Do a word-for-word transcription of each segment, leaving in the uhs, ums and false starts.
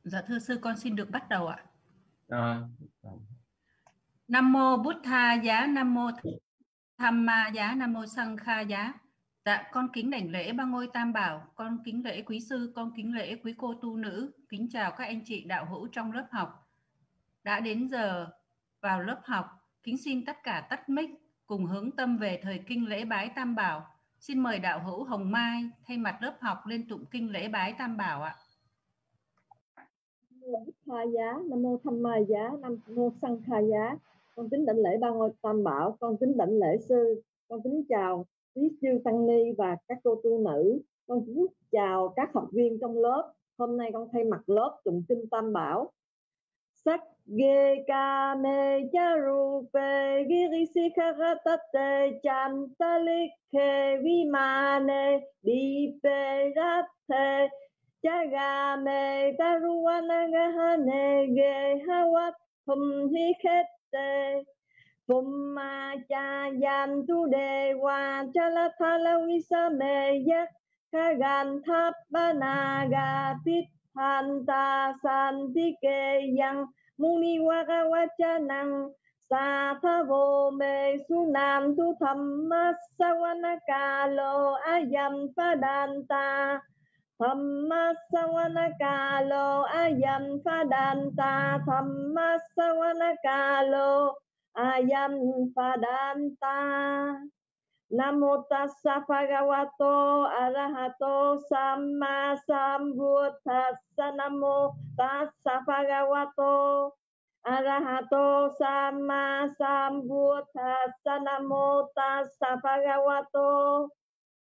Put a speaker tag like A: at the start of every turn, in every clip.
A: Dạ thưa sư, con xin được bắt đầu ạ.
B: À,
A: Nam mô Bụt Tha Giá, Nam mô Thamma Giá, Nam mô Sang Kha Giá. Dạ, con kính đảnh lễ ba ngôi Tam Bảo, con kính lễ quý sư, con kính lễ quý cô tu nữ, kính chào các anh chị đạo hữu trong lớp học. Đã đến giờ vào lớp học, kính xin tất cả tắt mic cùng hướng tâm về thời kinh lễ bái Tam Bảo. Xin mời đạo hữu Hồng Mai thay mặt lớp học lên tụng kinh lễ bái Tam Bảo ạ.
C: Nam mô Bụt Tha Giá, Nam mô Thamma Giá, Nam mô Sang Kha Giá. Con kính đảnh lễ ba ngôi Tam Bảo, con kính đảnh lễ sư, con kính chào quý sư tăng ni và các cô tu nữ, con kính chào các học viên trong lớp. Hôm nay con thay mặt lớp tụng kinh Tam Bảo. Sắc ge ca me charu pe girisi kharatate chantalikhe vimane di pe rathe Chagame taruanagahane ge hawat thum hi khete Pumma cha yan tu de wa chalathala visame yak Kagan thap banaga tit hanta santike yang Muni waka wachanang Satha vô me sunam tu thamma sawanakalo ayam padanta Thamma sawanakalo ayam padanta Thamma sawanakalo ayam padanta Namo tassa bhagavato arahato samma sambuddhassa. Namo tassa bhagavato arahato samma sambuddhassa. Namo tassa bhagavato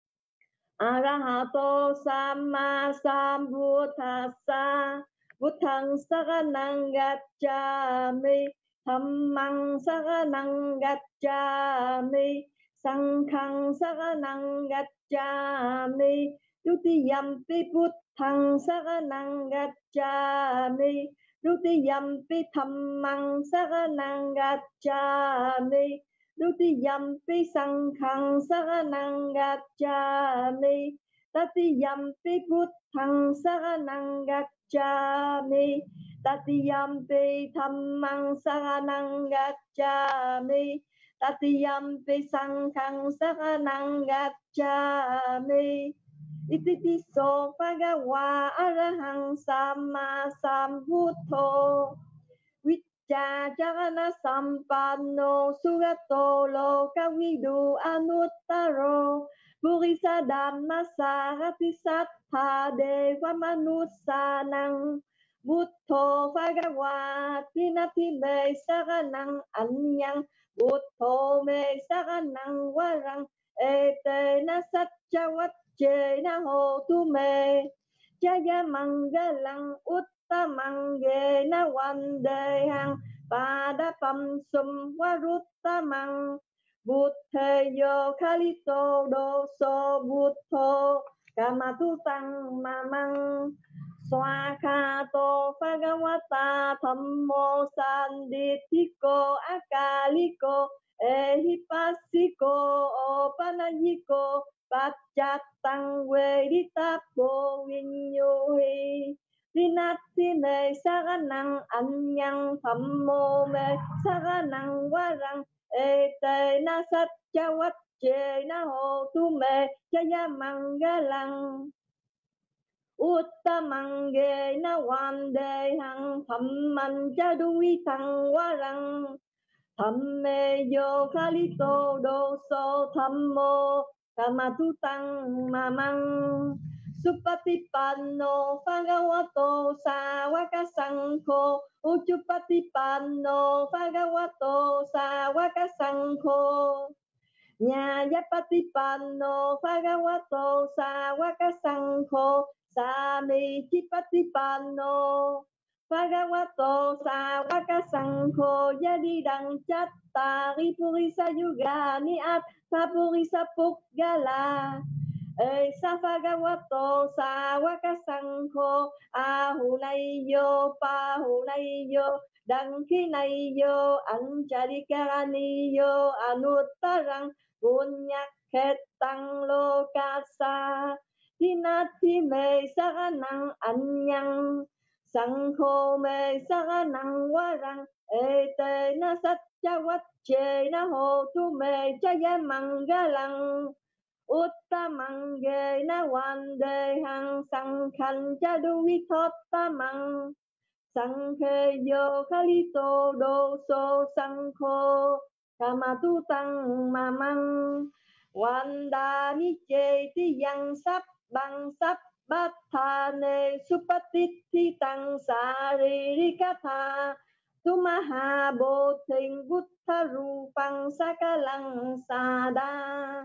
C: arahato samma sambuddhassa. Buddhang saranang gacchami, dhammang saranang gacchami, Sanghang saranang gacchami, Dutiyampi buddhang saranang gacchami, Dutiyampi dhammang saranang gacchami, Dutiyampi sanghang saranang gacchami, Tatiyampi buddhang saranang gacchami, Tatiyampi dhammang saranang gacchami, Tatiyampi sanghang saranang gacchami. Itipiso bhagawa arahang samma sambuddho. Vicca charana sampanno sugato lokavidu anuttaro. Purisa dhamma sarati sattha deva manussanang. Buddho bhagawa tinati me saranang anyang. Buddho me saranang warang ete na satcha vacce na hotu me jaya mangalang uttamang ge na vandehang padapam sum varuttamang buddhe yo khalito doso buddho kamatutang mamang Swakato Bhagavata Thammo Sanditthiko Akaliko Ehipasiko Opanayiko Pacchattang Veditapo Vinyuhi Tinati me saranang anyang Thammo me saranang warang Ete na satcha vacce na hotu me jaya mangalang Uttamang ge na vandehang Thamman jaduitang warang Thamme yo khalito doso Thammo kamatutang mamang Supatipanno bhagavato sawaka sangho Uchupatipanno bhagavato sawaka sangho Nyayapatipanno bhagavato sawaka sangho Sami Chipatipanno Bhagavato Sawaka Sangho Yadidang Chattari Purisa Yugani At Sapurisa Puggala Esa Bhagavato Sawaka Sangho Ahunaiyo Pahunaiyo Dankhinaiyo Ancharikaraniyo Anuttarang Punyakhetang Lokasa Tinati me saranang anyang Sangho me saranang warang ete na satya vache na hotu me chaya mangalang Uttamange na wande hang sangkhan chadu vitottamang Sanghe yo kalito do so sangho kamatu tăng mamang Wanda ni che ti yang sap bang sap bát tha ne supatiti tăng sa ri ri ca tha tu maha bồ thình buddha rupang sakalang sada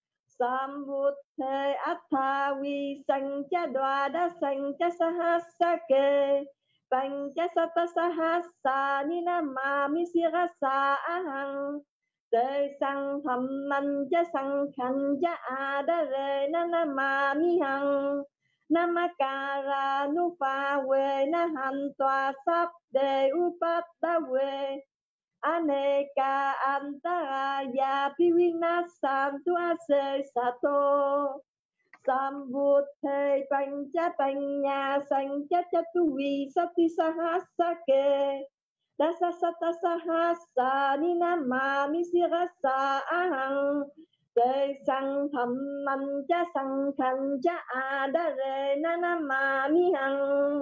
C: Sambuddhe Atha Vi Sancha Dwada Sancha Sahasake Pancha Sata Sahasa Ninamami Sirasa Ahang Te Sang Tham Mancha Sang Khanja Adare Nanamami Hang Namakara Nupa We Nahantwa Sabde Upatta We Aneka antaraya pivinasantu ase sato Sambuddhe pancha panya sancha chatuvi sati sahasake Dasa sata sahasa ninamami sirasa ahang Te sang tham mancha sang khancha adare nanamami hang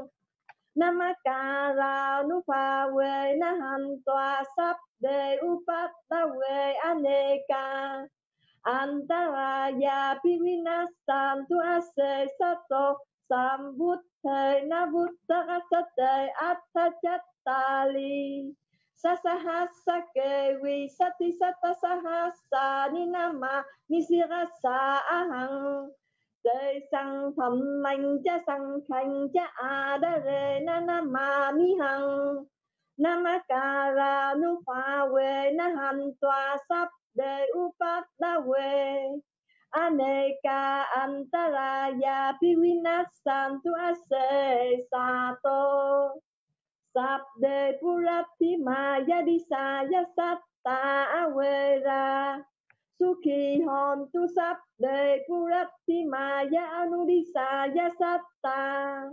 C: Namakara nupa we nahantwa sabde upatta we aneka Antaraya pivinasantu ase sato Sambuddhe nabuddha sate atta chattali Sasahasake vi sati sata sahasa ninama misirasa ahang Te sang tham mạnh cha sang khanh cha adare nanamami hang Namakara nupa we nahantwa sabde upatta we Aneka antaraya pivinasantu ase sato Sabde purati maya disaya satta awera Sukhi hontu sabde purati maya anudisaya satta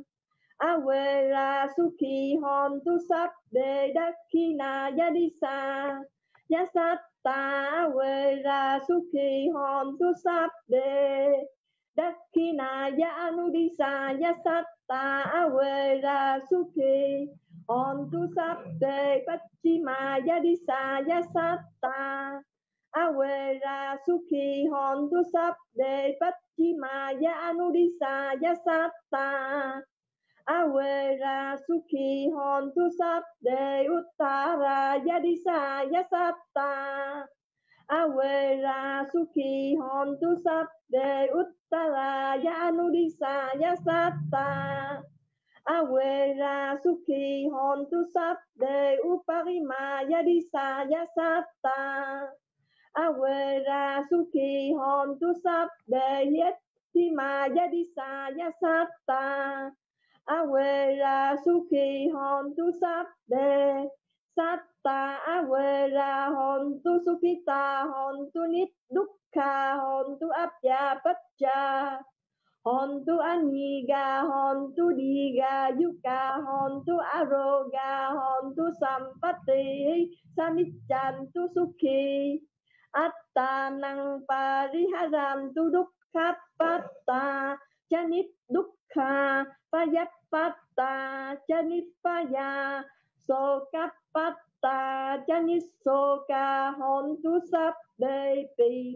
C: Awera sukhi hontu sabde dakhinaya disa Yasatta awera sukhi hontu sabde dakhinaya anudisaya satta Awera sukhi hontu sabde pachimaya disaya satta Awera sukhi hontu sabde pachimaya anudisaya satta Awera sukhi hontu sabde uttaraya disaya satta Awera sukhi hontu sabde uttaraya anudisaya satta Awera sukhi hontu sabde uparimaya disaya satta Awera sukhi hontu sabde yettimaya disaya satta Awera sukhi hontu sabde satta Awera hontu sukhita hontu niddukkha hontu abhyapacca hontu aniga hontu diga yuka hontu aroga hontu sampati saniccantu sukhi attanang pariharantu dukkhapatta janit dukkha payapatta janipaya sokapatta janisoka hontu sabde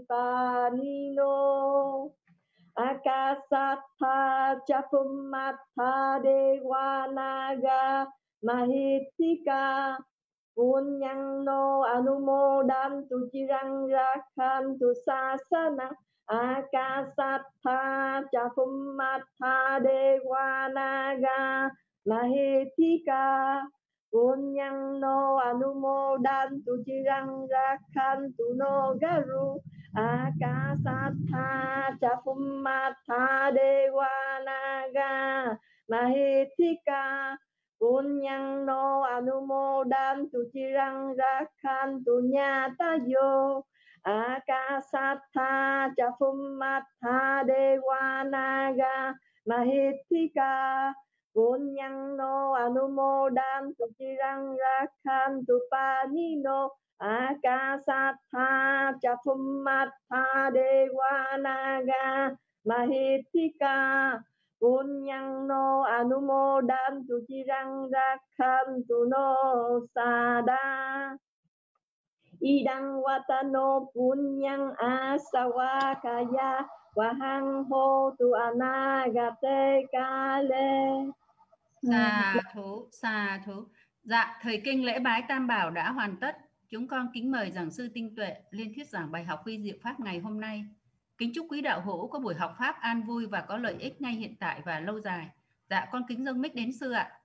C: pipanino Akasattha Chapumatha Devanaga Mahitika Punyang no anumodantu chirang rakhantu sasana Akasattha Chapumatha Devanaga Mahitika Punyang no anumodantu chirang rakhantu no garu Akasattha Chapumatha Devanaga Mahitika Punyang no anumodantu chirang rakhantu nyatayo Akasattha Chapumatha Devanaga Mahitika Punyang no anumodantu chirang rakhantu panino akasatha chathummatha devanaga mahithika. Punyang no anumodantu chirang rakhantu no sada. Idang watano punyang asawakaya wahang ho tu anagate kale.
A: Xà thú, xà thú. Dạ, thời kinh lễ bái Tam Bảo đã hoàn tất. Chúng con kính mời giảng sư Tinh Tuệ lên thuyết giảng bài học huy diệu pháp ngày hôm nay. Kính chúc quý đạo hữu có buổi học pháp an vui và có lợi ích ngay hiện tại và lâu dài. Dạ, con kính dâng mic đến sư ạ.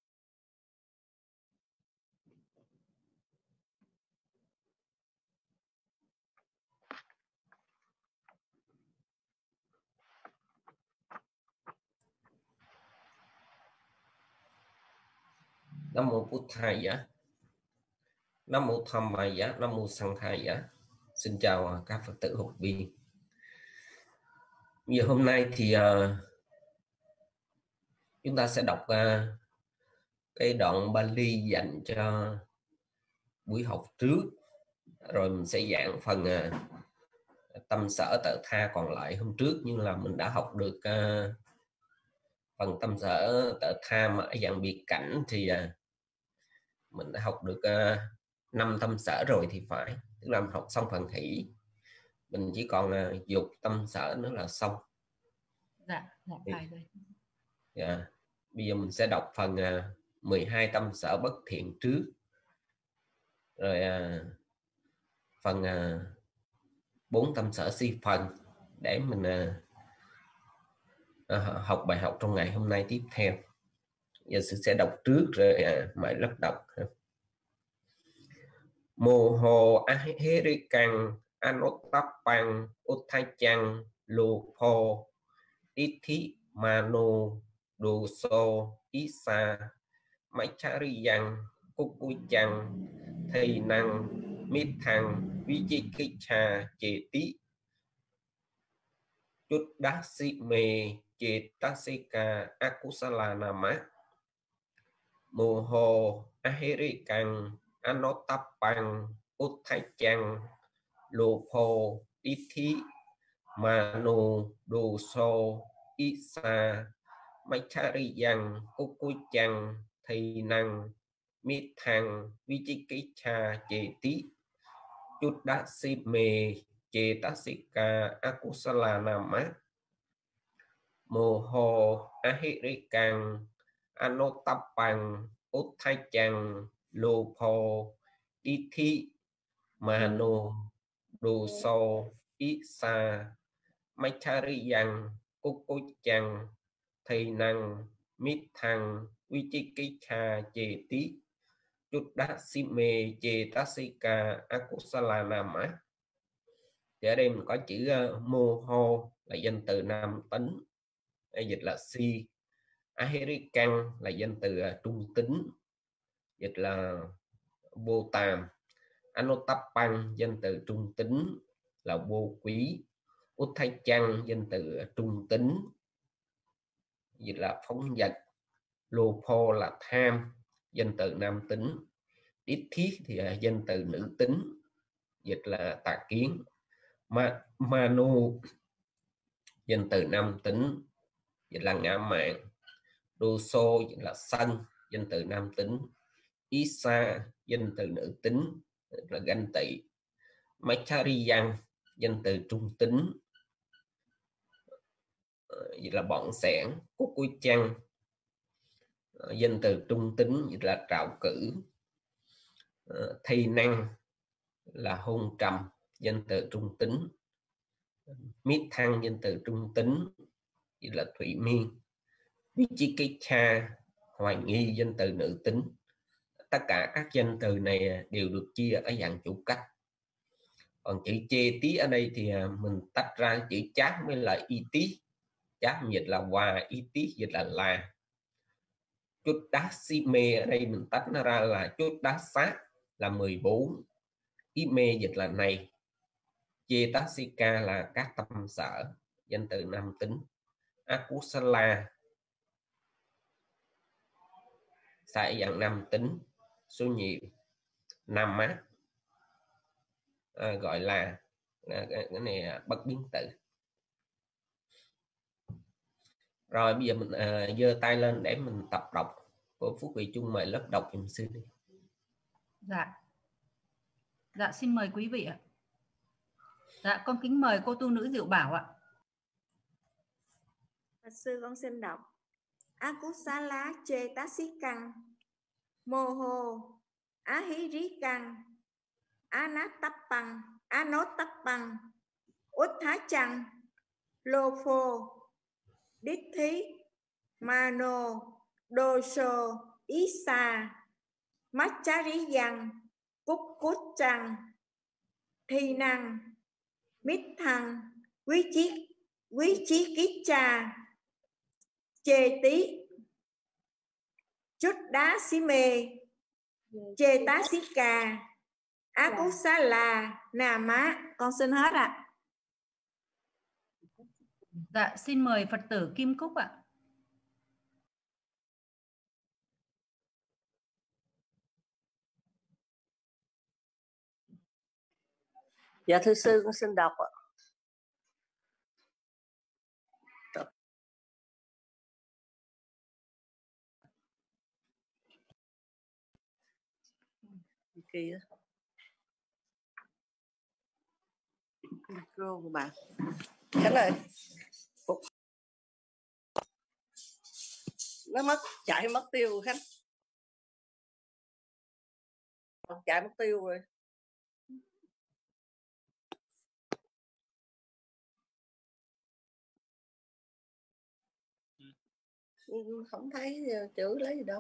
B: Nam mô Bụt Thầy giá, Nam mô Tham Mai giá, Nam mô Sang Khai giá. Xin chào các Phật tử học viên. Giờ hôm nay thì uh, chúng ta sẽ đọc uh, cái đoạn Bali dành cho buổi học trước, rồi mình sẽ giảng phần uh, tâm sở tự tha còn lại hôm trước, nhưng là mình đã học được uh, phần tâm sở tự tha mà ở dạng biệt cảnh thì uh, mình đã học được uh, năm tâm sở rồi thì phải, tức là mình học xong phần hỷ, mình chỉ còn uh, dục tâm sở nữa là xong.
A: Dạ, dạ phải rồi.
B: Yeah. Bây giờ mình sẽ đọc phần uh, mười hai tâm sở bất thiện trước, rồi uh, phần uh, bốn tâm sở si phần để mình uh, uh, học bài học trong ngày hôm nay tiếp theo. Giờ sư sẽ đọc trước rồi uh, mãi lắp đọc. Mô hồ aherikan anotapang uthachang lupo ithi mano doso isa machariyan kukuchang thầy năng mít thằng vichikicha cheti chút đắc sĩ mê chetasika akusala nama. Mô hồ aherikan anotapang uthachang lupo ithi mano doso isa machariyan kukuchang thầy năng mít thằng vichikicha cheti chút đắc sĩ mê chetasika akusala nama. Mô hồ ahirikan anotapang uthachang lupo ithi mano doso isa machariyan kukuchang thầy năng mít thằng vichikicha cheti chút đắc sĩ mê chetasika akusala nama. Thì ở đây mình có chữ uh, mô hô là danh từ nam tính, dịch là si. Ahirikan là danh từ uh, trung tính, dịch là vô tàm. Anotapang danh từ trung tính là vô quý. Uthachang danh từ uh, trung tính, dịch là phóng dật. Lopo là tham, danh từ nam tính. Ithi thì uh, danh từ nữ tính, dịch là tà kiến. Ma, Manu danh từ nam tính, dịch là ngã mạn. Doso dịch là sân, danh từ nam tính. Isa danh từ nữ tính, là ganh tị. Machariyan danh từ trung tính, dịch là bọn sẻn. Kukuchang danh từ trung tính, dịch là trạo cử. Thầy năng là hôn trầm, danh từ trung tính. Mít thăng danh từ trung tính, dịch là thủy miên. Vichikicha hoài nghi, danh từ nữ tính. Tất cả các danh từ này đều được chia ở dạng chủ cách. Còn chữ chê tí ở đây thì mình tách ra chữ chát mới là y tí. Chát dịch là hòa, y tí dịch là là. Chút đá si mê ở đây mình tách nó ra là chút đá sát là mười bốn. Y mê dịch là này. Chetasika là các tâm sở, danh từ nam tính. Akusala xài dạng nam tính số nhiều, nam á, à, gọi là à, cái, cái này là bất biến tự. Rồi bây giờ mình à, giơ tay lên để mình tập đọc. Cô Phúc Vị Trung mời lớp đọc giùm sư đi.
A: Dạ. Dạ xin mời quý vị ạ. Dạ con kính mời cô tu nữ Diệu Bảo ạ.
D: Sư con xin đọc. Akusala Chetasicang Moho Ahirikang Anatapang Anotapang Uthachang Lofo Dithi Mano Doso Isa Machariyang Kukkuchang Thi Năng Mít Thăng Quý Chí Quý Chí Ký Cha Chê Tí Chút Đá Xí Mê Chê Tá Xí Cà Á Cú Xá Là Nà Má. Con xin hết ạ. À.
A: Dạ xin mời Phật tử Kim Cúc ạ.
E: Dạ thưa sư, con xin đọc ạ. Kỳ đó. Micro của bạn. Khánh ơi. Nó mất, chạy mất tiêu rồi Khánh. Chạy mất tiêu rồi. Không thấy chữ lấy gì đâu.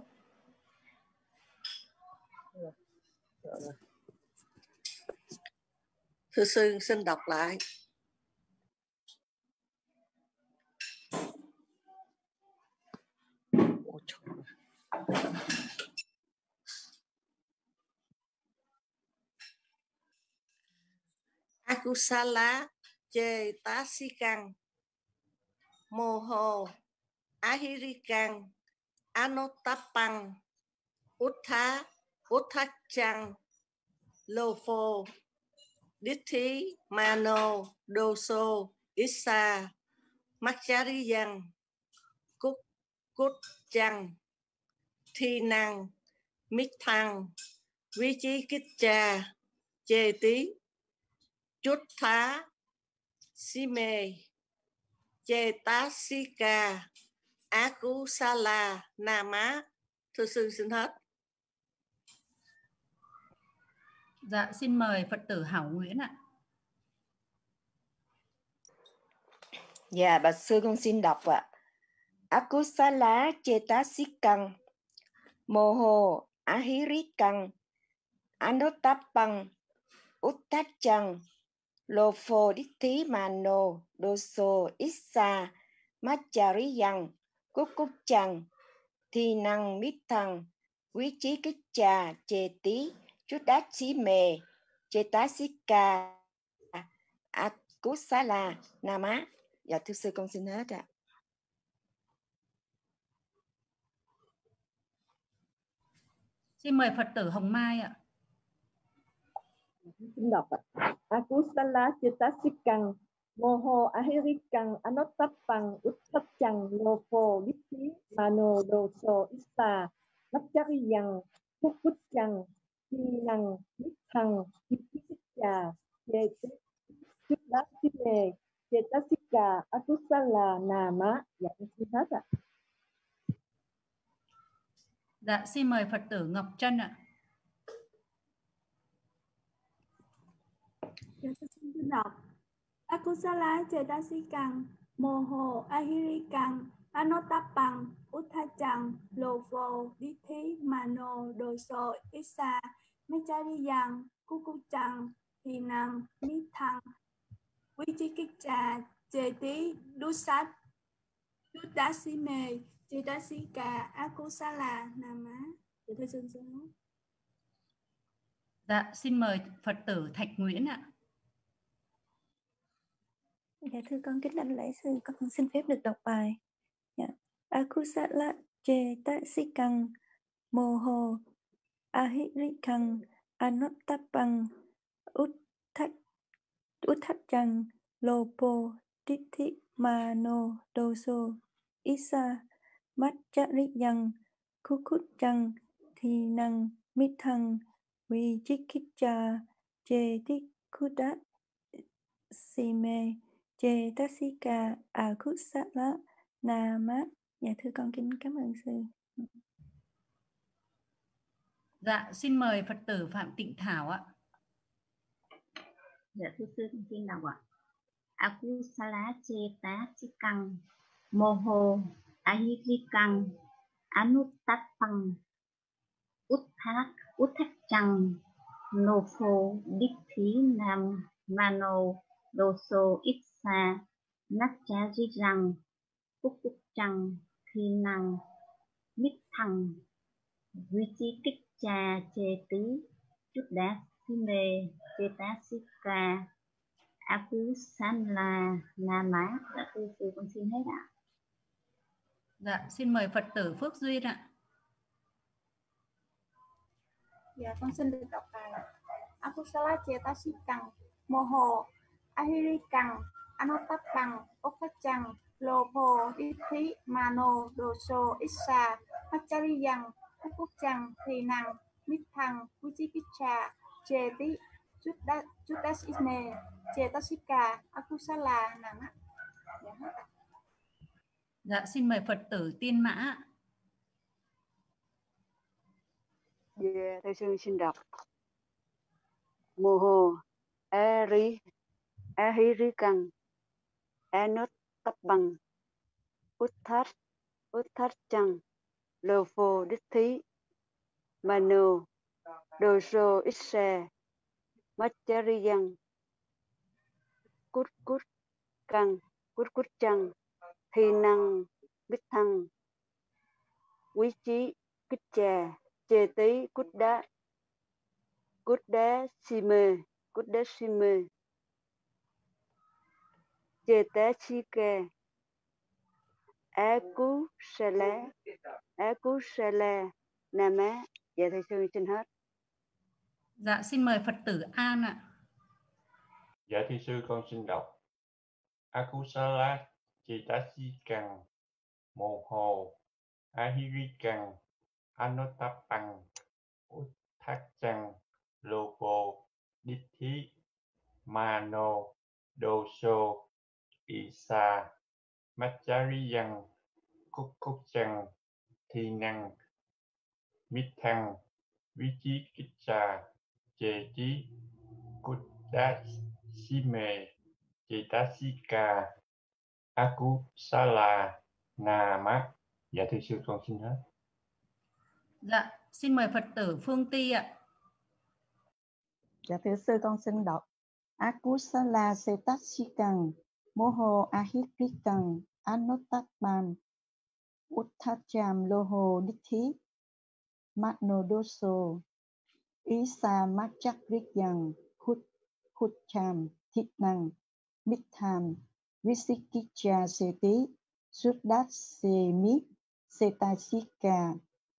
E: Rồi. Rồi. Thưa sư xin đọc lại. Akusala Chetasicang Moho Ahirikang Anotapang Uttha Uthachang Lofo Dithi Mano Doso Isa Machariyang Kuk Kut Chang Thi Năng Mít Thăng Quý Chí Kích Cha Chê Tí Chút Thá Xí Mê Chê Tá Xí Ca Á Cú Sa La Na Má. Thưa sư xin hết.
A: Dạ xin mời Phật tử Hảo Nguyễn ạ.
F: Dạ bạch sư con xin đọc ạ. Akusala Chetasicang Moho Ahirikang Anotapang Uttachang Lofo Dithi Mano Doso Isa Machariyang Kukkuchang Thi Năng Mít Thăng Quý Chí Kích Cha Chê Tí Chút Đát Xí Mê Chê Tá Xí Ca Akusala Na Má. Dạ thưa sư con xin hết ạ.
A: Xin mời Phật tử Hồng Mai ạ.
C: Xin đọc ạ. Akusala Chetasicang Moho Ahirikang Anotapang Uttachang Lofo Dithi Mano Doso Isa Machariyang Kukkuchang Thi Năng Mít Thăng Quý Chí Kích Cha Chê Tí Chút Đá Xí Mê Chê Tá Xí Ca Akusala Na Má. Dạ xin hết ạ.
A: Dạ xin mời Phật tử Ngọc Trân ạ.
D: Dạ xin đọc. Akusala Chetasicang Moho Ahirikang Anotapang Uthachang Lofo Dithi Mano Doso Isa Machariyang Kukkuchang Thi Năng Mít Thăng Quý Chí Kích Cha Chê Tí Đusat Chút Đá Xí Mê Chê Tá Xí Ca Akusala Na Má. Dạ thưa sư xin.
A: Dạ xin mời Phật tử Thạch Nguyễn ạ.
G: Dạ thưa con kính đảnh lễ sư, con xin phép được đọc bài. Dạ. Akusala Chetasicang Moho Ahirikang Anottapang Utthach Utthachang Lopo Tithi Mano Doso Isa Matchariyang Kukuchang Thi Năng Mithang Vichikicha Chetikhudat Sime Chetasika Akusala Nama. Dạ thưa con kính cảm ơn sư.
A: Dạ xin mời Phật tử Phạm Tịnh Thảo ạ.
H: Dạ thưa sư, con xin đọc ạ. Akusala Chetasikang Moho Ahirikang Anuttapang Utthach Utthachang Nopho Dithi Nam Mano Doso Itsa Natcharirang Kukuchang Thi Năng Mithang Vichikicha Cheti Chuddasime Chetasika Akusala Nama. Dạ thưa sư, con xin hết ạ.
A: Dạ xin mời Phật tử Phước Duyên ạ.
D: Dạ con xin được đọc bài Akusala Chetasikang Moho Ahirikang Anottapang Utthachang Lopo Dithi Mano Doso Issa Matchariyang Kukuchang Thi Năng Mithang Vichikicha Cheti Chuddasime Chetasika Akusala Nama.
A: Dạ xin mời Phật tử Tiên Mã ạ.
I: Dạ, thầy sư xin đọc. Moho Ari Ahirikang Anottapang Utthach Utthachang Lopo Dithi Mano Doso Issa Matchariyang Kukuchang Kukuchang Thi Năng Mithang Vichikicha Cheti Kudda Kuddasime Kuddasime Chetasika Akusala Akusala Nama. Dạ thầy sư xin hết.
A: Dạ xin mời Phật tử An ạ.
J: Dạ thưa sư, con xin đọc. Akusala Chetasikang Moho Ahirikang Anottapang Utthachang Lopo Dithi Mano Doso Isa Matchariyang Kukuchang Thi Năng Mithang Vichikicha Cheti Kuddasime Chetasika Akusala Nama. Dạ thưa sư, con xin hết.
A: Dạ xin mời Phật tử Phương Ti ạ.
K: Dạ thưa sư, con xin đọc. Akusala Chetasikang Moho Ahirikang Anottapang Utthacham Loho Dithi Mano Doso Isa Matchariyang Kukuchang Thi Năng Mitham Vichikicha Cheti Chuddasime Chetasika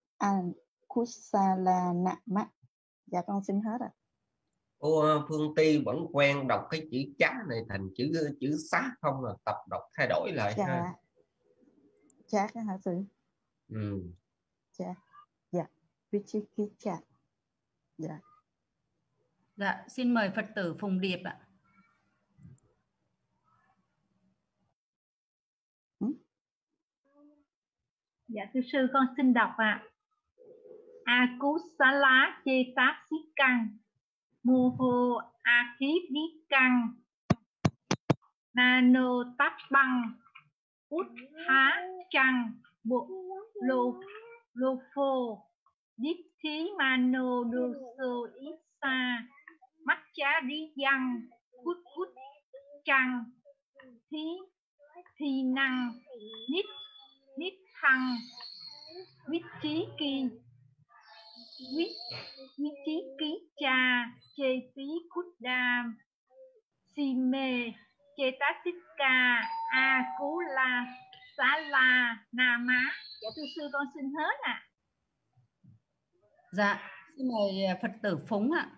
K: Akusala Nama. Dạ con xin hết ạ.
B: Ô, Phương Ti vẫn quen đọc cái chữ chá này thành chữ chữ xá không, là tập đọc thay đổi lại.
K: Dạ.
B: Ha.
K: Chá cái hả sư?
B: Ừ.
K: Chá. Dạ. Vichikicha. Dạ.
A: Dạ xin mời Phật tử Phùng Điệp ạ.
K: Ừ?
L: Dạ thưa sư, con xin đọc ạ. Akusala Chetasikang Moho Ahirikang Anottapang Utthachang Lopo Dithi Mano Doso Isa Matchariyang Kukuchang Thi Thi Năng Mithang Vichiki Vichikicha Cheti Kuddasime Chetasika Akusala Nama. Dạ thưa sư, con xin hết ạ. À.
A: Dạ, xin mời Phật tử Phúng ạ.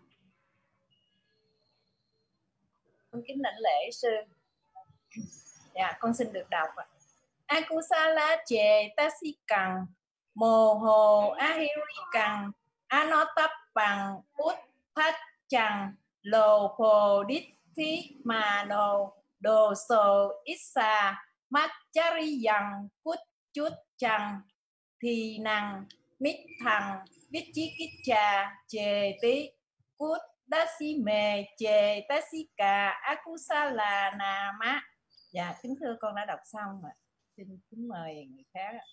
M: Con kính đảnh lễ sư. Dạ, con xin được đọc ạ. Akusala chê tasikang mô hồ ahirikang anotapang uthachang lô phô dithi mano đồ sô issa machariyang cút chút chăng thì năng mít thằng vichikicha chê tí cút dasime chê tasika akusala nama. Dạ, kính thưa con đã đọc xong rồi. Xin kính mời người khác ạ.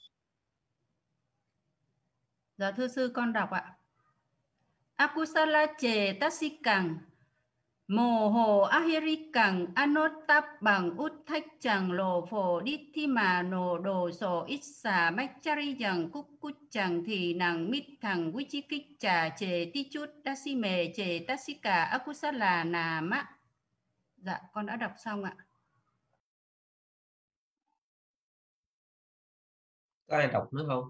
A: Dạ thưa sư, con đọc ạ. Akusala chê tasikang mô hồ ahirikang anotap bằng út thách chẳng lô phổ đít thi mà nổ đồ sổ ít xà mách chari chẳng cúc cút chẳng thì nàng mít thằng quý chí kích trà chê tí chút đa si mề chê tasika akusala nà mạ. Dạ con đã đọc xong ạ.
B: Có ai đọc nữa không?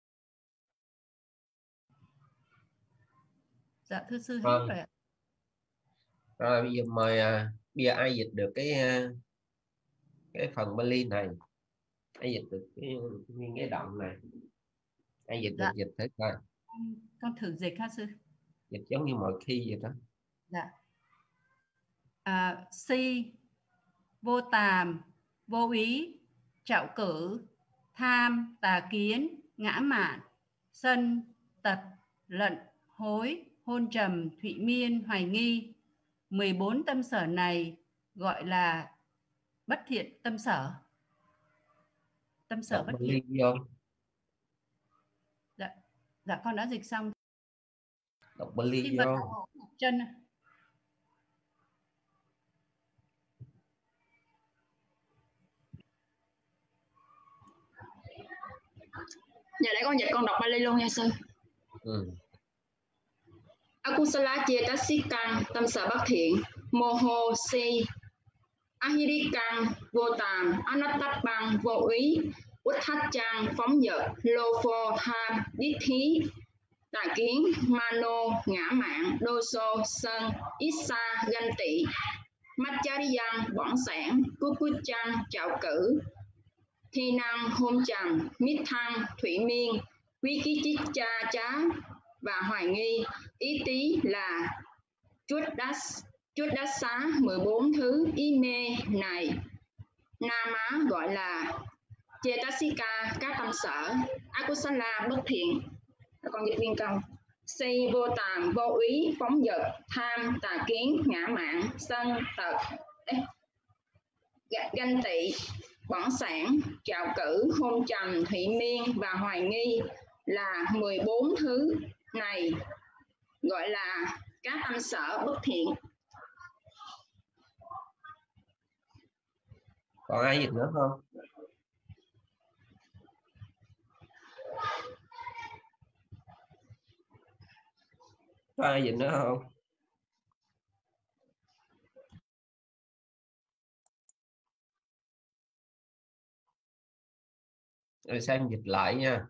A: Dạ thưa sư hết
B: Rồi.
A: rồi ạ.
B: Rồi bây giờ mời uh, bây giờ ai dịch được cái uh, cái phần Bali này, ai dịch được cái nguyên cái đoạn này, ai dịch
A: Dạ.
B: được dịch thế coi.
A: Con, con thử dịch ha sư.
B: Dịch giống như mọi khi vậy đó.
A: Dạ. À, si, vô tàm, vô ý, trạo cử, tham, tà kiến, ngã mạn, sân, tật, lận, hối, hôn trầm, thụy miên, hoài nghi. mười bốn tâm sở này gọi là bất thiện tâm sở. Tâm sở
B: Đọc
A: bất
B: Bali
A: thiện.
B: vô.
A: Dạ, dạ con đã dịch xong.
B: Đọc Bali
A: Xin
B: vô.
A: mời Ngọc Trân.
N: Dạ để con dịch con đọc Bali luôn nha sư.
B: Ừ.
N: Akusala Chetasika tâm sở bất thiện, Moho si, Ahirikang vô tàm, Anattapang vô ý, Uthachang phóng dật, Lofo tham đít thí, tà kiến, Mano ngã mạn, Doso sân, Issa ganh tị, Machariyang bỏng sẻn, Kukuchang trạo cử, Thi năng hôn trầm, Mít thăng thủy miên, Quý ký chích cha chá và hoài nghi. Ý tí là chút đá chút đá xá mười bốn thứ ý mê này. Nama gọi là Chetasika các tâm sở, Akusala bất thiện. Con dịch viên câu. Si vô tàm vô ý phóng dật, tham tà kiến ngã mạn, sân tật ganh tị bỏng sẻn, trạo cử, hôn trầm, thụy miên và hoài nghi là mười bốn thứ này gọi là các tâm sở bất thiện.
B: Còn ai dịch nữa không? Có ai dịch nữa không? Rồi xem dịch lại nha.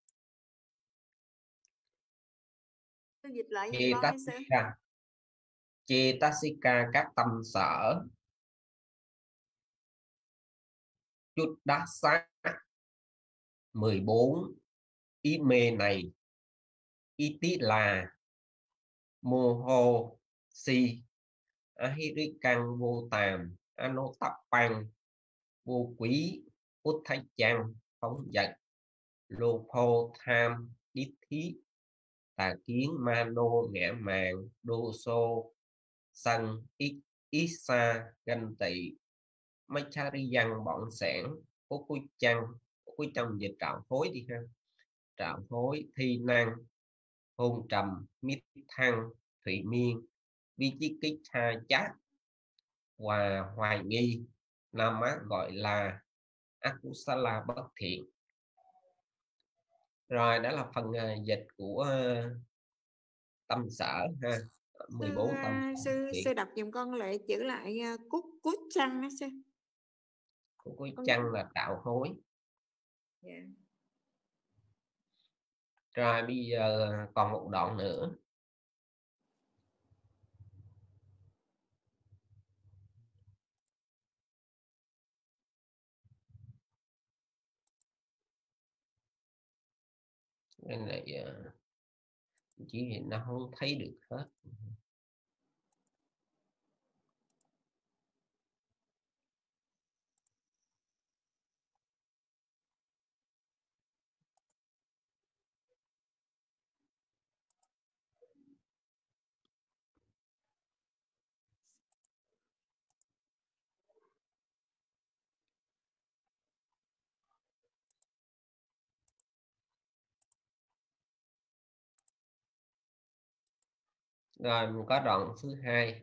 M: Dịch lại như con hay sao?
B: Chetasika các tâm sở, chút đá sát mười bốn ý mê này. Ý tí là Moho si, Ahirikang vô tàm, Anotapang vô quý, Uthachang phóng dật, Lopho tham đít thí, tà kiến mano ngã mạn, đô sô sân, Issa ganh tị, Machariyang bỏng sẻn, Cố cuối chăng, Cố cuối trong dịch trạo hối đi ha. Trạo hối, thi năng, hôn trầm, mít thăng, thụy miên, vi chí kích ha chát và hoài nghi. Nam á gọi là Akusala bất thiện. Rồi đó là phần uh, dịch của uh, tâm sở ha. mười bốn
O: sư,
B: tâm
O: sư, sư đọc giùm con lại chữ lại uh, cút cút chăng đó sư.
B: Cút chăng là trạo hối.
O: Yeah.
B: Rồi bây giờ còn một đoạn nữa. Cái này chỉ thì nó không thấy được hết. Rồi mình có đoạn thứ hai.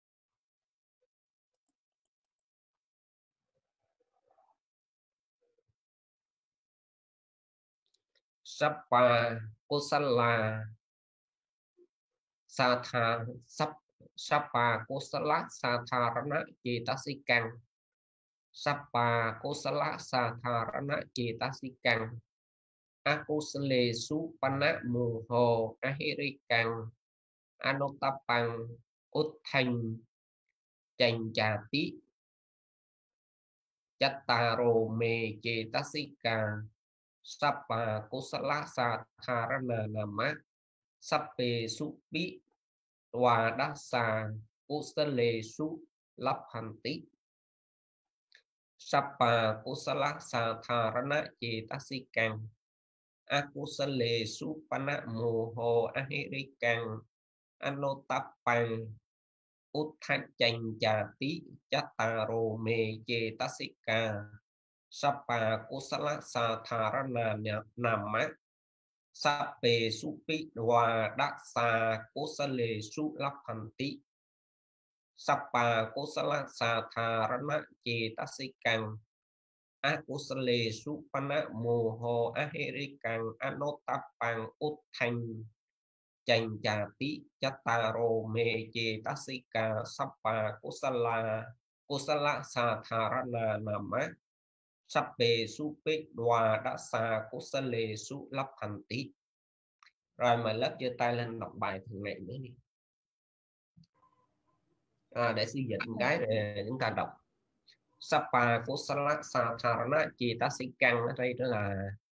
B: Sappa Kosala Satha Sap Sappa Kosala Satharana Cetasikang. Sappa Kosala Satharana Cetasikang. Akusale Supana Moho Ahirikang Anotapang Uthanh Chanh Chati Chattaro Me Cetasika Sappa Kosala Satharana Nama Sappe Supi Dwadasa Kusale Su Laphanti. Sappa Kosala Satharana Cetasikang Akusale Supana Moho Ahirikang Anotapang Uthachanh Chati Chattaro Me Cetasika Sappa Kosala Satharana Nama Sappe Supi Dwadasa Kusale Su Laphanti. Sappa Kosala Satharana Cetasikang Akusale Supana Moho Ahirikang Anotapang Uthanh Chanh Chati Chattaro Me Cetasika Sappa Kosala Kosala Satharana Nama Sappe Supi Dwadasa Kusale Su Laphanti. Rồi mời lớp giơ tay lên đọc bài thường này nữa đi. À, để sử dụng cái để chúng ta đọc. Sappa Kosala Satharana Cetasikang ở đây đó là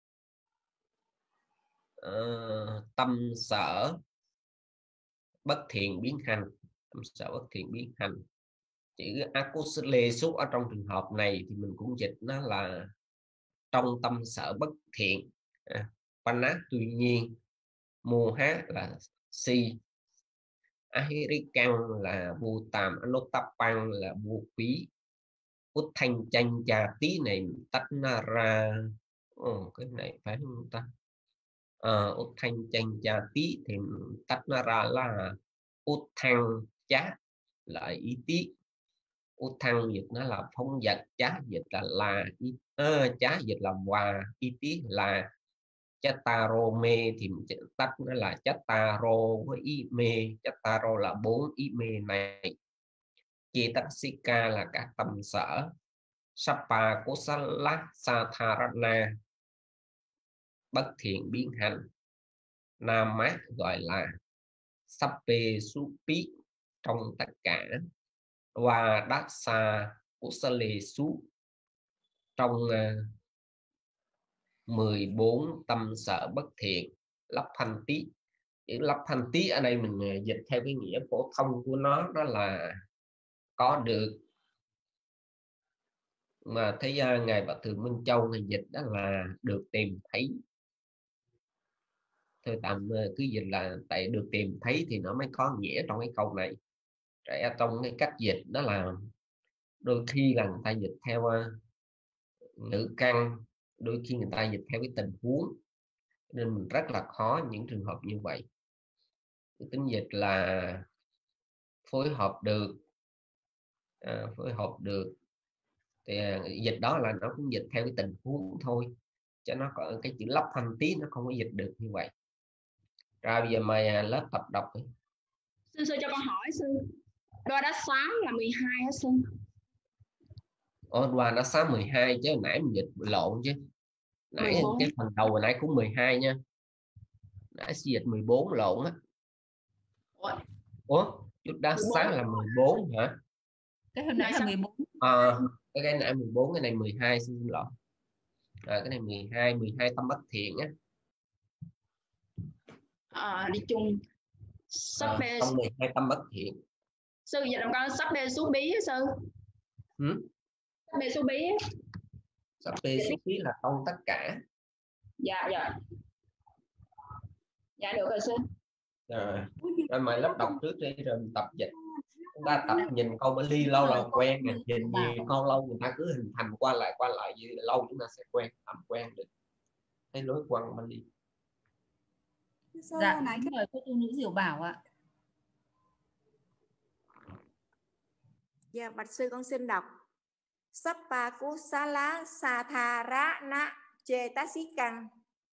B: uh, tâm sở bất thiện biến hành. Tâm sở bất thiện biến hành. Chữ Akusale Su ở trong trường hợp này thì mình cũng dịch nó là trong tâm sở bất thiện. À, Pana tuy nhiên, Moha là si, Ahirikang là vô tàm, Anotapang là vô quý. Uthanh Chanh Chati này tách nó ra. Ồ, cái này phải không ta? À, Uthanh Chanh Chati thì tách nó ra là Uthang chá là ý tiết. Uthang dịch nó là phong vật, chá dịch là là ý, à, chá dịch là hòa, ý tiết là. Chattaro me thì tách nó là chattaro với ý mê. Chattaro là bốn ý mê này. Cetasika là các tâm sở. Sappa Kosala Satharana bất thiện biến hành. Nama gọi là Sappe Supi trong tất cả. Và Dasa Kusale Su trong uh, mười bốn tâm sở bất thiện. Laphanti. Chữ Laphanti ở đây mình dịch theo cái nghĩa phổ thông của nó, đó là có được. Mà thấy uh, ngài Bà Thường Minh Châu ngài dịch đó là được tìm thấy. Thôi tạm uh, cứ dịch là tại được tìm thấy thì nó mới có nghĩa trong cái câu này. Rồi trong cái cách dịch đó là đôi khi là người ta dịch theo uh, ngữ căn, đôi khi người ta dịch theo cái tình huống, nên mình rất là khó những trường hợp như vậy. Cái tính dịch là phối hợp được, à, phối hợp được thì à, dịch đó là nó cũng dịch theo cái tình huống thôi, cho nó có cái chữ lắp thanh tí nó không có dịch được như vậy. Rồi bây giờ mời à, lớp tập đọc đi.
N: Sư sư cho con hỏi sư, đoa đá xá là mười hai hả sư?
B: Ồ, đoa đá xá mười hai chứ nãy mình dịch lộn chứ. Nãy cái phần đầu hồi nãy cũng mười hai nha. nãy suy dịch mười bốn lộn á.
N: Ủa?
B: Ủa? Juddhasa là mười bốn hả?
A: Cái hồi nãy là mười bốn.
B: À, cái cái nãy mười bốn, cái này mười hai, xin lỗi. À, cái này mười hai, mười hai tâm bất thiện á.
N: À, đi chung.
B: À, tâm mười hai tâm bất thiện.
N: Sư giờ làm con sắp bê số bí á sư.
B: Ừ?
N: Sắp bê số bí á.
B: Sắp bê số bí là không tất cả.
N: Dạ dạ. Dạ được rồi sư.
B: Rồi, rồi mày lớp đọc trước đi rồi mình tập dịch. Chúng ta tập nhìn câu Bali lâu là quen nè, nhìn nhiều câu lâu người ta cứ hình thành qua lại qua lại như lâu chúng ta sẽ quen, làm quen được cái lối quăng Bali.
A: Dạ, kính mời cô tu nữ Diệu Bảo ạ.
O: Dạ, bạch sư con xin đọc. Sappa kusala satharana cetasikang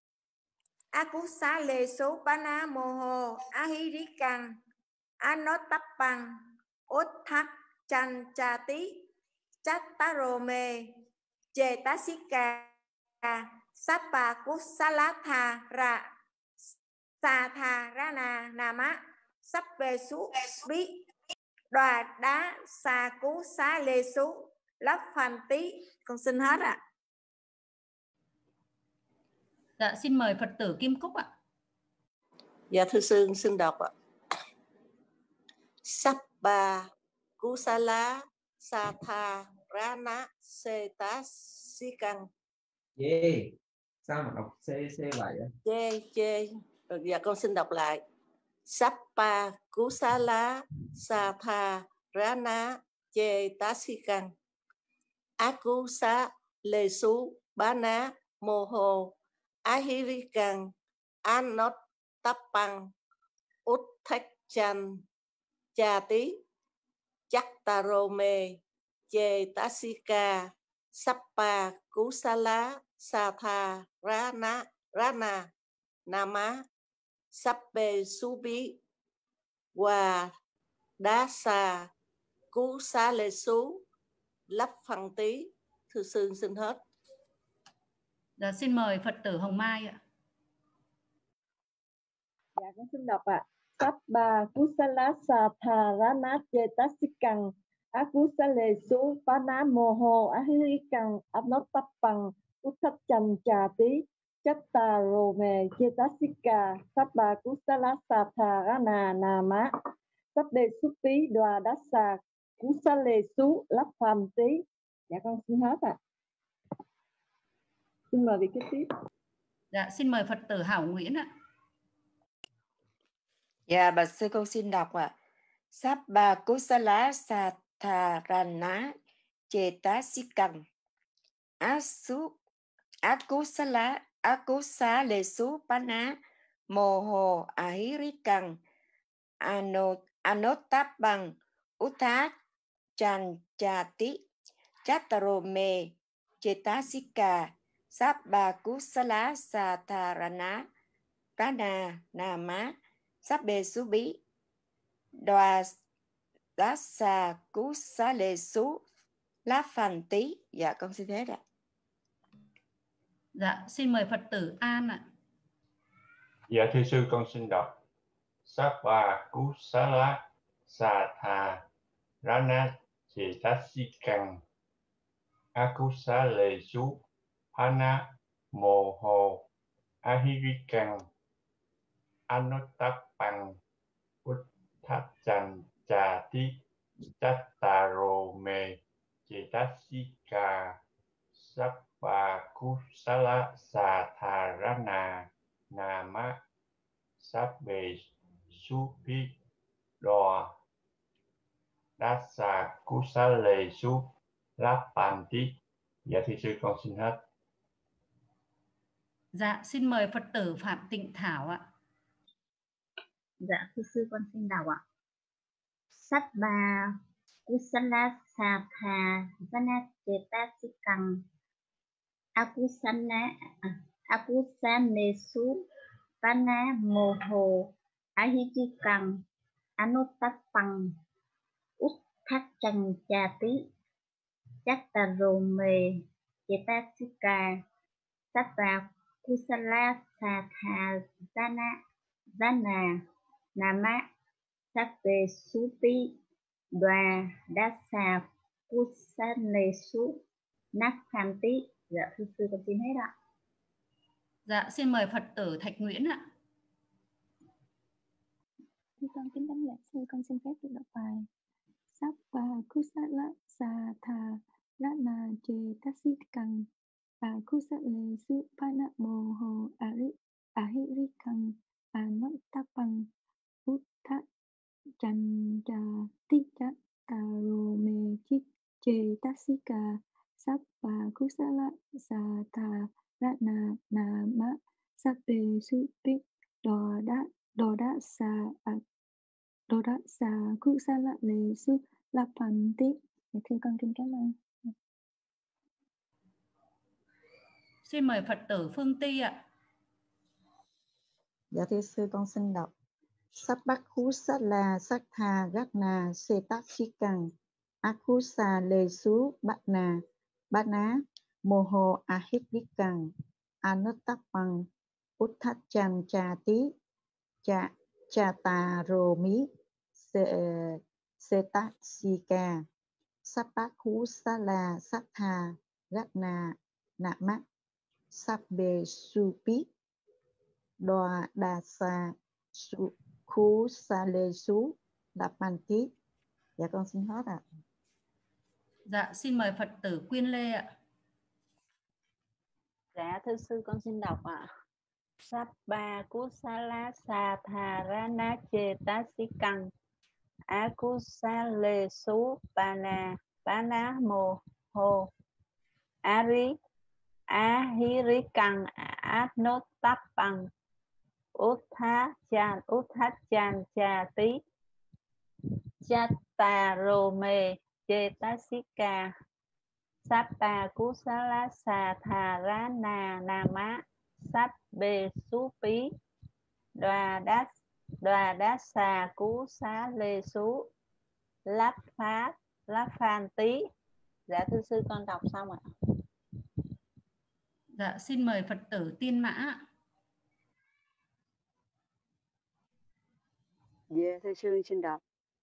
O: akusalesu pana moho ahirikang anotappang uthak chanchati chattarome cetasika sappa kusalatha satharana nama sappesu bi đoà đá xà cú xá lê sú lấp phàm tí. Con xin hết ạ. À.
A: Dạ, xin mời Phật tử Kim Cúc ạ.
E: Dạ thưa sư xin đọc ạ. Sappa kusala satha rana cetasikang.
B: Yeah. Sao mà đọc C C vậy ạ?
E: Chê chê. Dạ con xin đọc lại. Sappa kusala satha rana cetasikang akusa lesu bana moho ahirikang anotappang uthachan chati chattarome cetasika sappa kusala satha rana rana nama sappe subi và đá xà cú xá lê sú lấp phân tí. Thưa sư xin hết.
A: Dạ, xin mời Phật tử Hồng Mai ạ.
C: Dạ con xin đọc ạ. Sappa kusala satharana cetasikang akusale su pana moho ahirikang anotappang uthachan chati chattarome cetasika sappa kusala satharana nama sabbe suppi đoà dasa kusale su lấp phàm tí. Dạ con xin hết ạ. À. Xin mời vị kế tiếp.
A: Dạ, xin mời Phật tử Hảo Nguyễn ạ.
F: Dạ, bạch sư con xin đọc ạ. À. Sabba kusala satharana cetasikang asu akusala akusalesu pana moho ahirikang ano anotappang uthak chanchati chattarome cetasika sabba kusala satharana rana nama sabbe subi đoà đá xà cú xá lê sú lá phàn tí. Dạ con xin hết ạ.
A: Dạ, xin mời Phật tử An ạ.
J: Dạ thưa sư con xin đọc. Sappa kusala satha rana cetasikang akusalesu pana moho ahirikang anotappang uthachan chati chattarome cetasika sappa kusala satharana nama sabbe supi đoà dasa kusale su lapanti. Dạ thưa sư con xin hết.
A: Dạ, xin mời Phật tử Phạm Tịnh Thảo ạ.
H: Dạ thưa sư con xin đọc ạ. Sappa kusala satha rana cetasikang akusana akusanesu pana moho ahirikang anotappang uthachan chati chattarome cetasika sappa kusala satha rana Rana Nama Sape Supi Đoà Dasa Kusanesu Nakhanti. Dạ thưa sư con xin hết ạ.
A: Dạ xin mời Phật tử Thạch Nguyễn ạ.
G: Thưa con kính đảnh lễ sư, con xin phép được đọc bài. Sappa kusala satha rana cetasicang akusale supana moho ari ahirikang anotapang uttha chanja tija taro me chit cetasika sappa kusala satha rana nama sape supi doda doda sa doda sa kusala le su lapanti. Dạ thưa con kính cảm ơn.
A: Xin mời Phật tử Phương Ti ạ.
K: Dạ thưa sư, con xin đọc. Sabbakusala Sattha Ratna Setakshikang Akusa Lesu Batna Bana Moho Ahidikang Anutapang Uttachan Chati Cha Chataromi Setasika Sabbakusala Sattha Ratna Nama Sabbe Supi Đoà Đà Sa Khu Sa Lê Sú Đạp Bàn Tí. Dạ con xin hết ạ.
A: Dạ xin mời Phật tử Quyên Lê ạ.
P: Dạ thưa sư con xin đọc ạ. Sabba Kusala Satharana Cetasikang Akusale Sú Pana Pana Mô Hồ Ari Ahirikang Anotapang Uttha Chan Uttha Chan Cha Tí Chatarome Cetasika Sappa Kusala Satharana Nama Sabbe Supi Đoà Đát Đoà Đát Xà Cú Xá Lê Sú Lắp Phát Lắp Phan Tí. Dạ thưa sư con đọc xong ạ.
A: Dạ xin mời Phật tử Tiên Mã ạ.
I: Dạ thưa sư xin đọc.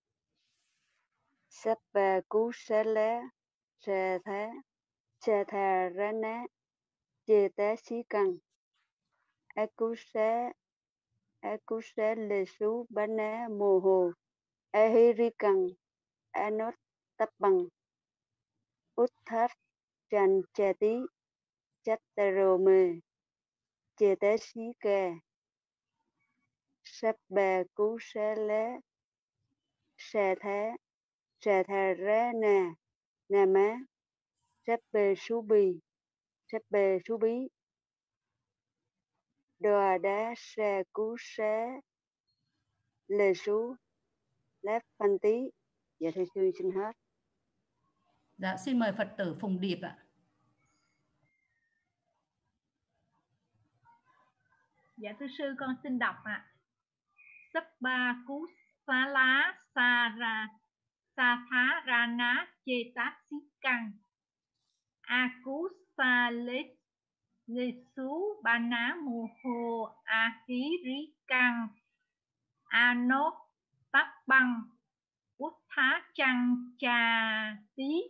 I: Sappa Kusala Satha Satharana Cetasikang Akusa Akusa Lesu Bana Moho Ahirikang Anotapang Uttha Chan Chati Chatarome Cetasika Sabba Kusala Satha Satharana Nama Sabbe Subi Sabbe Subi Đoà Đá Sa Cú Xá Lê Sú Láp Phan Tí. Dạ thưa sư xin hết.
A: Dạ xin mời Phật tử Phùng Điệp ạ.
L: Dạ thưa sư con xin đọc ạ. Sabba Kusala Sara Satharana Cetasikang Akusale Lesu Bana Moho Ahirikang Anotapang Uttha Chan Cha Tí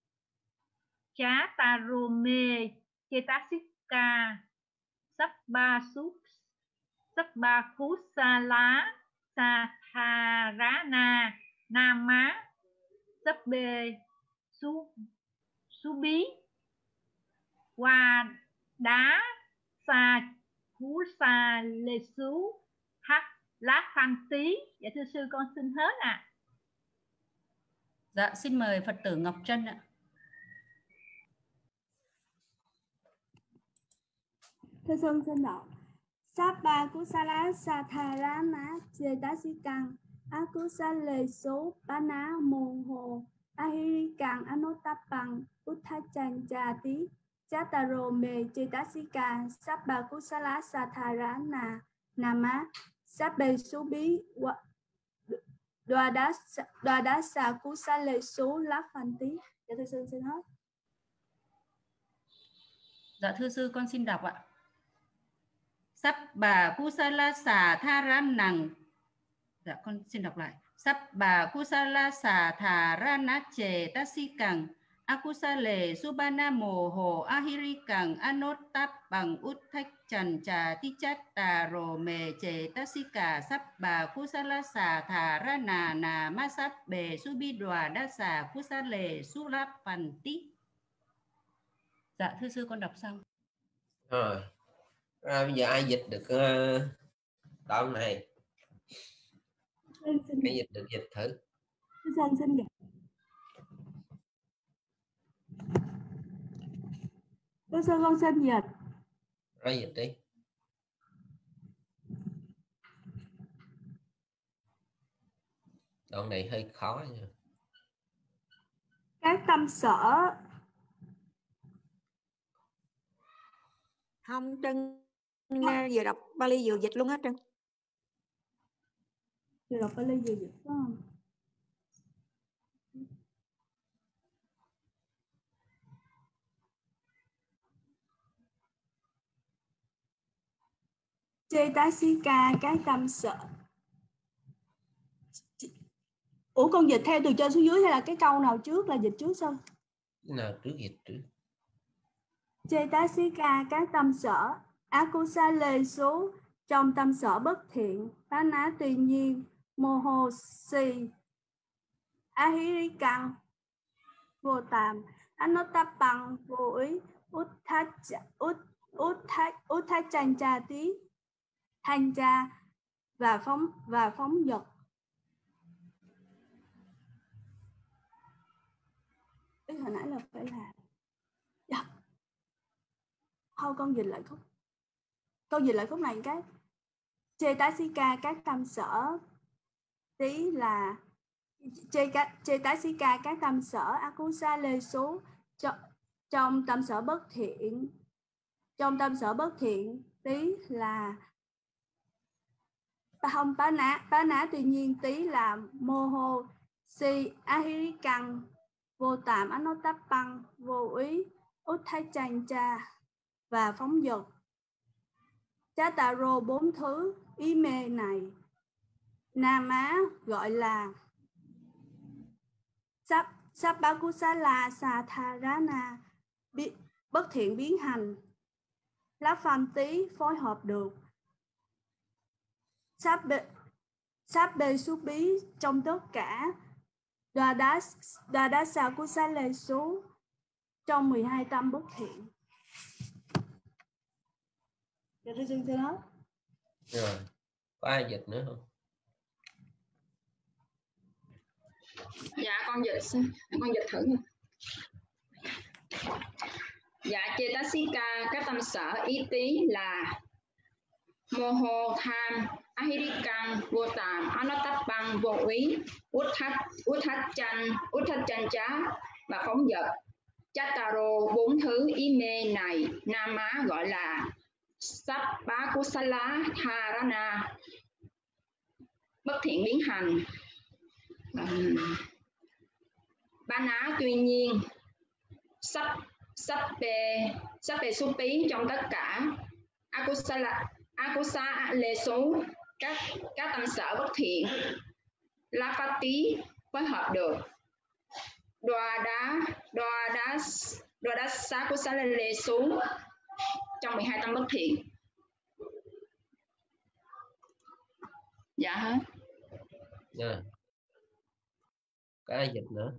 L: Chatarome Cetasika Sabba Su Sabba Kusala Satharana Nama Sabbe Su Subi Qua Đá Sa Cú Sa Lê Sú Hắc Lá Phan Tí. Dạ thưa sư con xin hết ạ. À.
A: Dạ xin mời Phật tử Ngọc Trân ạ.
D: Thưa sư xin đọc. Sabba Kusala Satharana Cetasikang Akusale Sú Bana Moho Ahirikang Anotapang Uttachan Chati Chatarome Cetasika Sabba Kusala Satharana Nama Sabbe Subi Đoà Đá Đoà Đá Xà Cú Xá Lê Sú Láp Phan Tí. Dạ thưa sư xin hết.
A: Dạ thưa sư con xin đọc ạ. Sabba kusala xà tha ra năng. Dạ con xin đọc lại. Sabba kusala xà tha ra na chê ta si cằng akusale subana mồ hồ ahiri cằng anot tap bằng ut thách trần trà ti chát tà rồ mề chê ta si cả sabba kusala xà thà ra nà nà ma sắp bề subi đòa đa xà kusale surap phần tí. Dạ thưa sư con đọc xong.
B: Rồi à, bây giờ ai dịch được uh, đoạn này? Ai dịch được dịch thử.
D: Xin xin dịch. Cô sư con xin dịch.
B: Rồi dịch đi. Đoạn này hơi khó nha.
D: Các tâm sở.
O: Không, Trân vừa đọc Bali vừa dịch luôn hết Trân.
D: Vừa đọc Bali vừa dịch phải không? Cetasika, cái tâm sở. Ủa con dịch theo từ trên xuống dưới hay là cái câu nào trước là dịch trước sao?
B: Cái nào trước dịch trước.
D: Cetasika, cái tâm sở. Akusale số trong tâm sở bất thiện. Phá ná tuy nhiên. Moho si. Ahirikan vô tàm. Anotapang vô ý. Uttachanja tí. Thanh tra và phóng và phóng dật. Ý hồi nãy là phải là dạ. Thôi con dịch lại khúc. Con dịch lại khúc này cái. Cetasika các tâm sở tí là Cetasika các tâm sở akusa lê số trong tâm sở bất thiện. Trong tâm sở bất thiện tí là không bá ná, bá ná tuy nhiên tí là moho si ahirikan vô tạm anotapang vô ý uttachanja và phóng dật. Chataro bốn thứ ý mê này. Nama gọi là Sabbakusala Satharana bất thiện biến hành. Laphanti phối hợp được. Sabbe Subi trong tất cả. Dadasa Kusale số trong mười hai tâm bất thiện.
B: Rồi, có ai dịch nữa không?
N: Dạ con dịch, con dịch thử nha. Dạ Cetasika các tâm sở ý tí là moho tham ahirikan vô tàm anotapang vô ý uttachan uttachanja và phóng dật. Chataro bốn thứ ý mê này. Nama gọi là Sabbakusala Dharana bất thiện biến hành. Um, ba ná tuy nhiên. Sắp sắp bề sắp bề xúc bí trong tất cả. Akusala akusa lê số các các tâm sở bất thiện. Lapati phối hợp được. Đoà đá đoà đá đoà đá sa kusala lê số trong mười hai tâm bất thiện. Dạ hết.
B: Yeah. Có ai dịch nữa?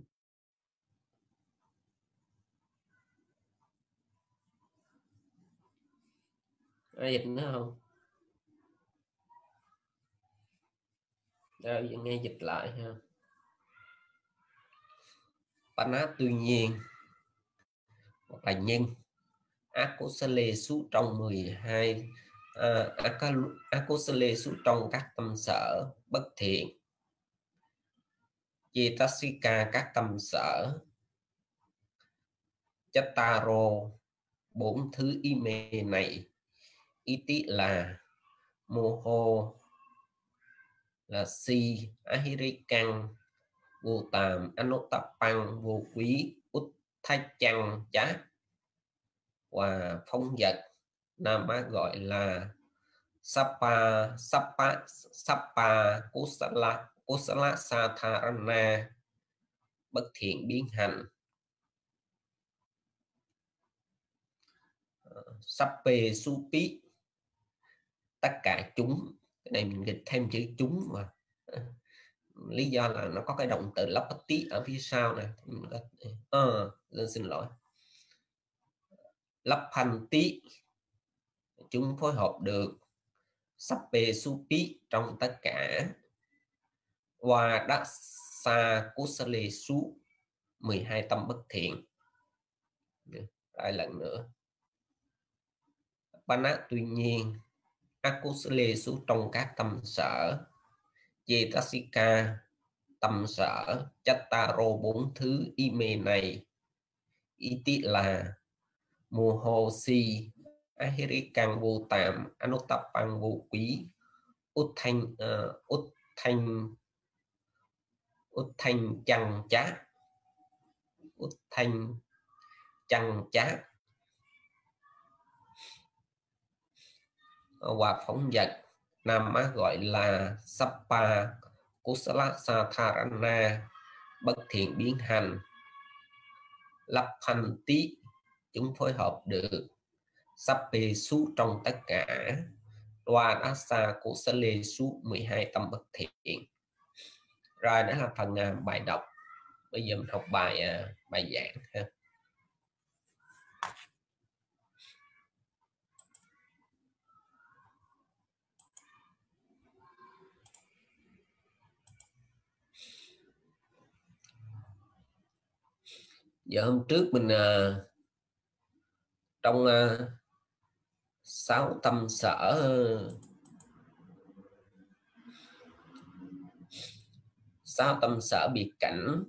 B: Ai dịch nữa không? Rồi nghe dịch lại ha. Pana tuy nhiên hoặc là nhân. Akosale su trong mười hai uh, Akosale su trong các tâm sở bất thiện. Cetasika các tâm sở. Chataro bốn thứ ý mê này. Ý tí là moho là si ahirikan vô tàm anotapang vô quý uttachang chá và phong dật. Nama gọi là Sapa Sapa Sapa Kusala Kusala Satharana, bất thiện biến hành. Sappe Supi, tất cả chúng. Cái này mình dịch thêm chữ chúng mà. Lý do là nó có cái động từ lapati ở phía sau này. Ờ, à, xin lỗi. Lappanti, chúng phối hợp được. Sappe Supi, trong tất cả. Wa Dasa Kusale Su, mười hai tâm bất thiện. Lại lần nữa. Bana, tuy nhiên. Akusale Su, trong các tâm sở. Jetasika, tâm sở. Chattaro, bốn thứ ime này. Iti là Mohosi, Ahirikang vô tạm, Anotapang vô quý, Út thanh uh, Út thanh Út thanh chăng chá, Út thanh chăng chá, và phóng dật. Nam Á gọi là Sapa Kusala Satharana, bất thiện biến hành. Lappanti, chúng phối hợp được. Sappe Su, trong tất cả. Đoa Dasa Kusale Su, mười hai tâm bất thiện. Rồi đó là phần uh, bài đọc. Bây giờ mình học bài uh, bài giảng ha. Giờ hôm trước mình uh, trong uh, sáu tâm sở uh, sáu tâm sở biệt cảnh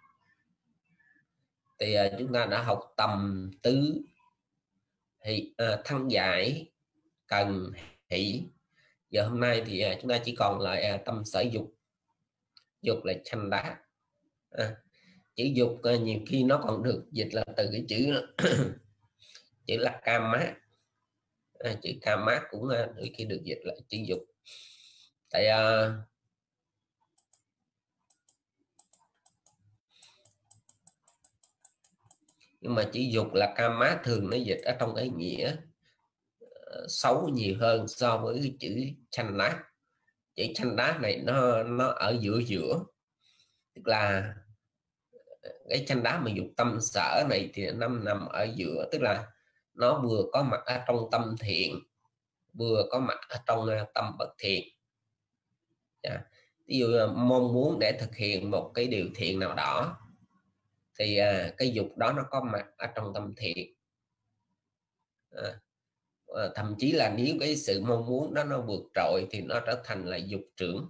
B: thì uh, chúng ta đã học tầm tứ hỷ, uh, thăng giải, cần, hỷ. Giờ hôm nay thì uh, chúng ta chỉ còn lại uh, tâm sở dục. Dục là chanh đá. Uh, chữ dục uh, nhiều khi nó còn được dịch là từ cái chữ chữ là kama. Uh, chữ kama cũng uh, đôi khi được dịch là chữ dục. Tại uh, nhưng mà chữ dục là kama thường nó dịch ở trong cái nghĩa uh, xấu nhiều hơn so với cái chữ chanh đá. Chữ chanh đá này nó nó ở giữa giữa, tức là cái chanh đá mà dục tâm sở này thì nó nằm ở giữa, tức là nó vừa có mặt ở trong tâm thiện, vừa có mặt ở trong tâm bất thiện. Yeah. Ví dụ mong muốn để thực hiện một cái điều thiện nào đó thì uh, cái dục đó nó có mặt ở trong tâm thiện. Uh, uh, thậm chí là nếu cái sự mong muốn đó nó vượt trội thì nó trở thành là dục trưởng.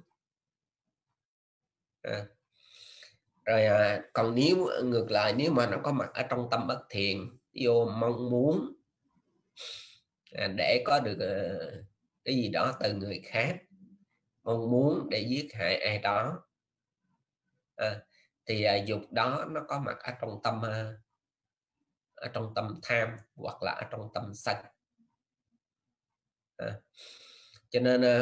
B: Uh. Rồi uh, còn nếu ngược lại, nếu mà nó có mặt ở trong tâm bất thiện, ví dụ mong muốn uh, để có được uh, cái gì đó từ người khác, mong muốn để giết hại ai đó, à, thì à, dục đó nó có mặt ở trong tâm à, ở trong tâm tham hoặc là ở trong tâm sân. À, cho nên à,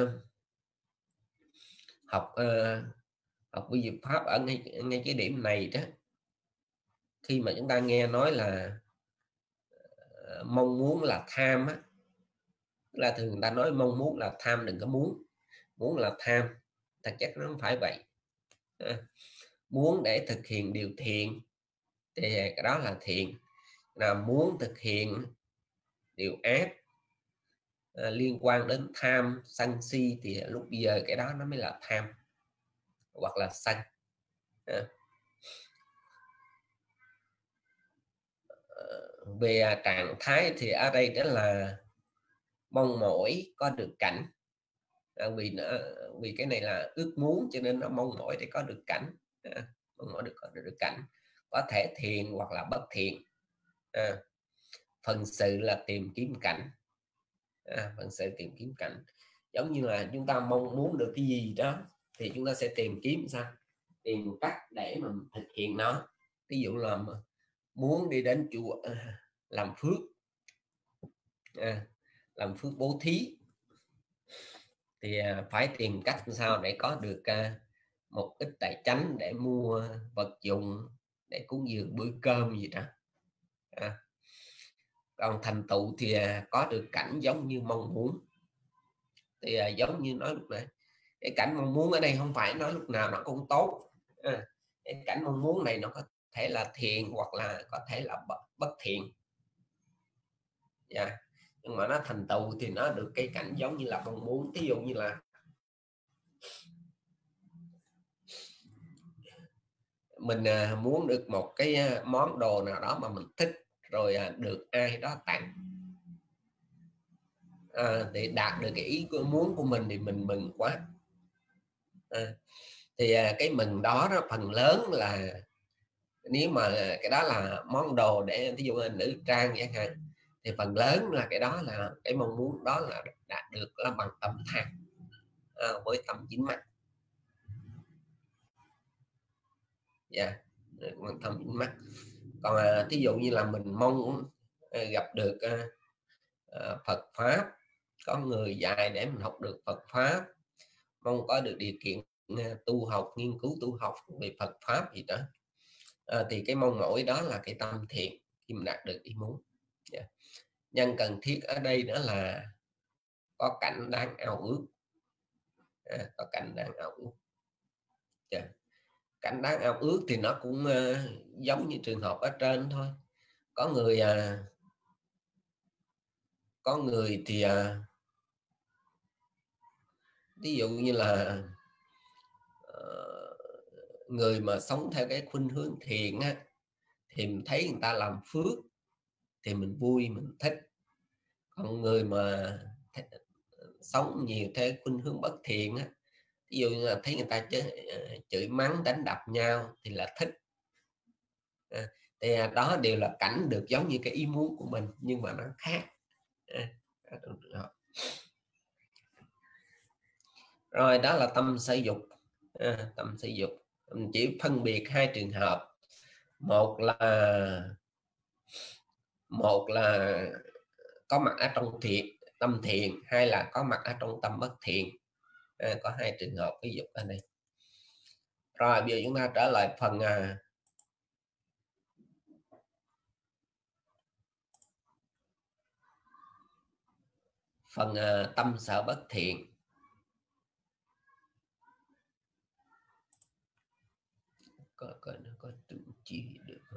B: học à, học vi diệu pháp ở ngay, ngay cái điểm này đó, khi mà chúng ta nghe nói là à, mong muốn là tham á, là thường người ta nói mong muốn là tham, đừng có muốn. Muốn là tham, thật chất nó không phải vậy. À, muốn để thực hiện điều thiện thì cái đó là thiện. Là muốn thực hiện điều ác à, liên quan đến tham, sân si thì lúc bây giờ cái đó nó mới là tham hoặc là sân. À, về trạng thái thì ở đây đó là mong mỏi có được cảnh. À, vì nó, vì cái này là ước muốn cho nên nó mong mỏi để có được cảnh. À, mong mỏi được có được cảnh, có thể thiện hoặc là bất thiện. À, phần sự là tìm kiếm cảnh. À, phần sự tìm kiếm cảnh giống như là chúng ta mong muốn được cái gì đó thì chúng ta sẽ tìm kiếm sao, tìm cách để mà thực hiện nó. Ví dụ là muốn đi đến chùa làm phước, à, làm phước bố thí, thì phải tìm cách sao để có được một ít tài chánh để mua vật dụng để cúng dường bữa cơm gì đó. À, còn thành tựu thì có được cảnh giống như mong muốn. Thì giống như nói lúc nãy, cái cảnh mong muốn ở đây không phải nói lúc nào nó cũng tốt. À, cái cảnh mong muốn này nó có thể là thiện hoặc là có thể là bất, bất thiện. Yeah. Nhưng mà nó thành tựu thì nó được cái cảnh giống như là mong muốn. Ví dụ như là mình muốn được một cái món đồ nào đó mà mình thích, rồi được ai đó tặng, à, để đạt được cái ý muốn của mình thì mình mừng quá. À, thì cái mừng đó, đó phần lớn là nếu mà cái đó là món đồ để ví dụ là nữ trang chẳng hạn, thì phần lớn là cái đó là cái mong muốn đó là đạt được là bằng tâm tha, à, với tâm chính mắt. Dạ, yeah, bằng tâm chính mắt. Còn à, thí dụ như là mình mong à, gặp được à, à, Phật pháp, có người dạy để mình học được Phật pháp, mong có được điều kiện à, tu học, nghiên cứu tu học về Phật pháp gì đó, à, thì cái mong mỏi đó là cái tâm thiện khi mình đạt được ý muốn. Yeah. Nhân cần thiết ở đây đó là có cảnh đáng ao ước, à, có cảnh đáng ao ước. Yeah. Cảnh đáng ao ước thì nó cũng uh, giống như trường hợp ở trên thôi. Có người uh, có người thì uh, ví dụ như là uh, người mà sống theo cái khuynh hướng thiện á, thì mình thấy người ta làm phước thì mình vui, mình thích. Còn người mà sống nhiều theo khuynh hướng bất thiện á, ví dụ như là thấy người ta chửi, chửi mắng đánh đập nhau thì là thích. À, thì đó đều là cảnh được giống như cái ý muốn của mình nhưng mà nó khác. À, rồi đó là tâm sở dục. À, tâm sở dục mình chỉ phân biệt hai trường hợp, một là một là có mặt ở trong thiện tâm thiện, hay là có mặt ở trong tâm bất thiện. À, có hai trường hợp ví dụ ở đây. Rồi bây giờ chúng ta trở lại phần à, phần à, tâm sở bất thiện. Có, có, nó có tự chỉ được không?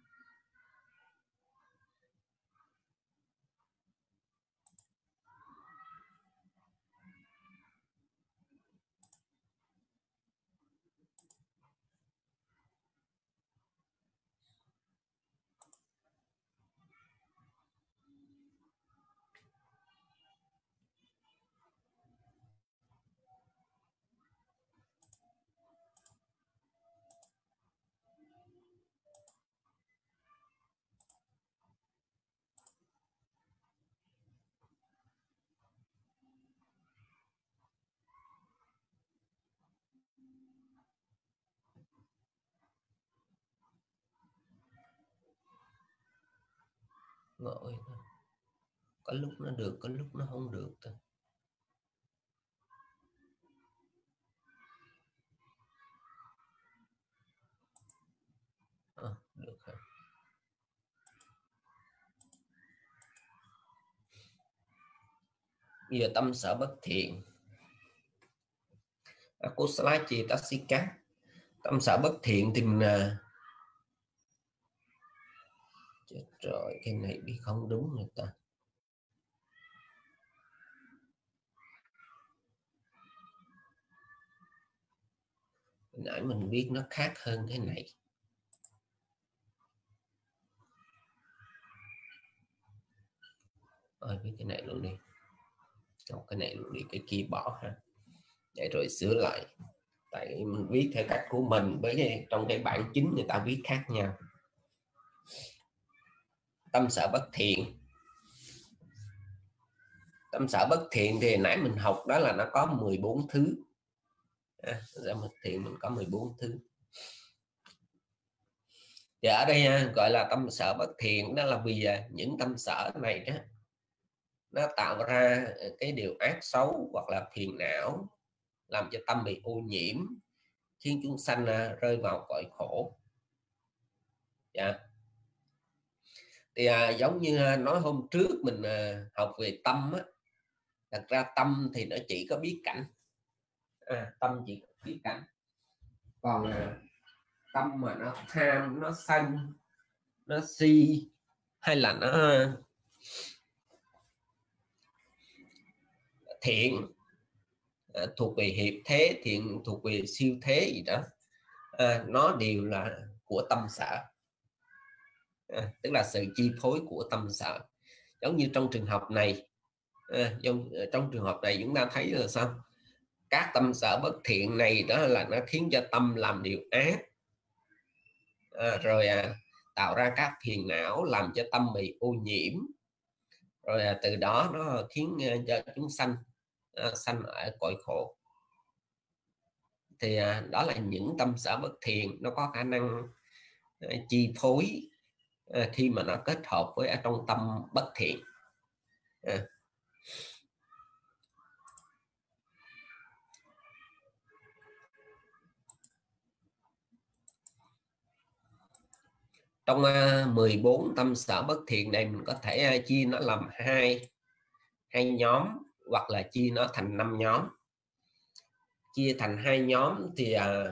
B: Ngồi có lúc nó được, có lúc nó không được thôi. À, được rồi. Bây giờ tâm sở bất thiện. Akusala Cetasika. Tâm sở bất thiện thì mình chết rồi, cái này đi không đúng rồi ta. Hồi nãy mình viết nó khác hơn thế này. Rồi viết cái này luôn đi. Đọc cái này luôn đi, cái kia bỏ ha. Để rồi sửa lại. Tại mình viết theo cách của mình với cái, trong cái bản chính người ta viết khác nhau. Tâm sở bất thiện. Tâm sở bất thiện thì nãy mình học đó là nó có mười bốn thứ. À, bất thiện mình có mười bốn thứ. Thì ở đây gọi là tâm sở bất thiện đó là vì những tâm sở này đó nó tạo ra cái điều ác xấu hoặc là phiền não, làm cho tâm bị ô nhiễm, khiến chúng sanh rơi vào cõi khổ. Dạ. Thì à, giống như nói hôm trước mình à, học về tâm á, thật ra tâm thì nó chỉ có biết cảnh, à, tâm chỉ có biết cảnh, còn à, tâm mà nó tham, nó sân, nó si, hay là nó thiện, à, thuộc về hiệp thế, thiện thuộc về siêu thế gì đó, à, nó đều là của tâm sở, à, tức là sự chi phối của tâm sở. Giống như trong trường hợp này, à, trong, trong trường hợp này chúng ta thấy là sao, các tâm sở bất thiện này đó là nó khiến cho tâm làm điều ác, à, rồi à, tạo ra các phiền não, làm cho tâm bị ô nhiễm, rồi à, từ đó nó khiến cho chúng sanh à, sanh ở cõi khổ. Thì à, đó là những tâm sở bất thiện, nó có khả năng à, chi phối à, khi mà nó kết hợp với ở trong tâm bất thiện. À. Trong uh, mười bốn tâm sở bất thiện này, mình có thể uh, chia nó làm hai hai nhóm, hoặc là chia nó thành năm nhóm. Chia thành hai nhóm thì uh,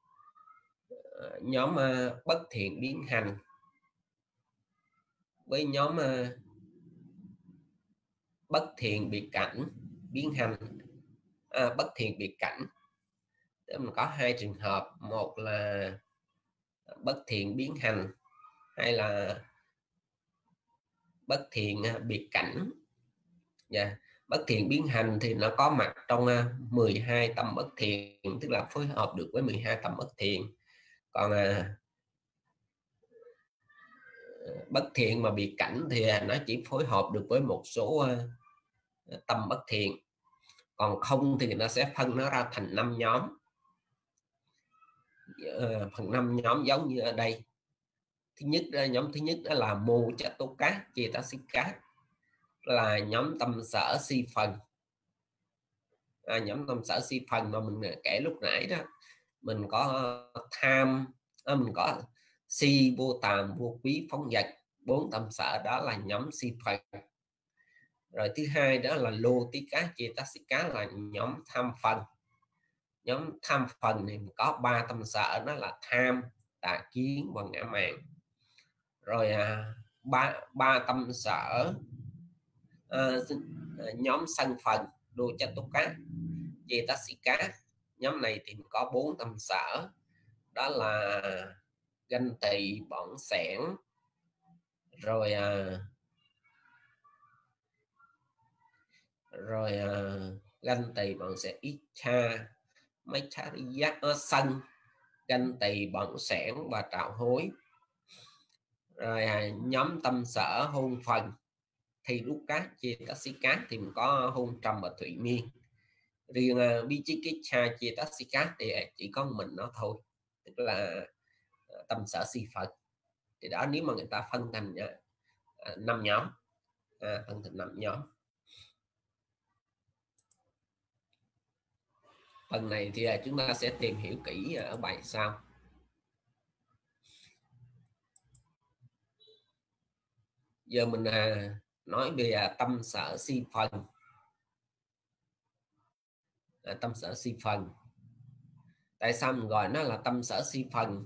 B: nhóm uh, bất thiện biến hành với nhóm uh, bất thiện biệt cảnh biến hành. À, bất thiện biệt cảnh thì mình có hai trường hợp, một là bất thiện biến hành, hay là bất thiện biệt cảnh. Yeah. Bất thiện biến hành thì nó có mặt trong mười hai tâm bất thiện, tức là phối hợp được với mười hai tâm bất thiện. Còn à, bất thiện mà biệt cảnh thì nó chỉ phối hợp được với một số uh, tâm bất thiện. Còn không thì nó sẽ phân nó ra thành năm nhóm. Uh, phần năm nhóm giống như ở đây. Thứ nhất, nhóm thứ nhất đó là mô chát tố cát chê tá xích cát, là nhóm tâm sở si phần. À, nhóm tâm sở si phần mà mình kể lúc nãy đó, mình có tham, à, mình có si, vô tàm, vô quý, phóng dật, bốn tâm sở đó là nhóm si phần. Rồi thứ hai đó là lô tí cá chê tá xích cá, là nhóm tham phần. Nhóm tham phần thì có ba tâm sở, đó là tham, tà kiến và ngã mạn. Rồi à, ba ba tâm sở à, nhóm sân phần, đô chát túc cá chê tá xích cá. Nhóm này thì có bốn tâm sở, đó là ganh tị, bỏng sẻn, rồi à, rồi à, ganh tị, bỏng sẻn, ít cha, mấy cha giác sân, ganh tị, bỏng sẻn và trạo hối. Rồi à, nhóm tâm sở hôn phần thì đúc cát chê tá xích cát thì mình có hôn trầm và thủy miên. Riêng uh, Vichikicca chê tá xích cát thì chỉ có mình nó thôi, tức là uh, tâm sở si Phật. Thì đó, nếu mà người ta phân thành năm uh, nhóm, à, phân thành năm nhóm. Phần này thì uh, chúng ta sẽ tìm hiểu kỹ ở bài sau. Giờ mình uh, nói về uh, tâm sở si phần. À, tâm sở si phần, tại sao mình gọi nó là tâm sở si phần?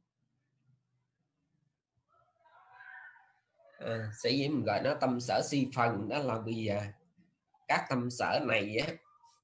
B: À, sở dĩ mình gọi nó tâm sở si phần đó là vì à, các tâm sở này á,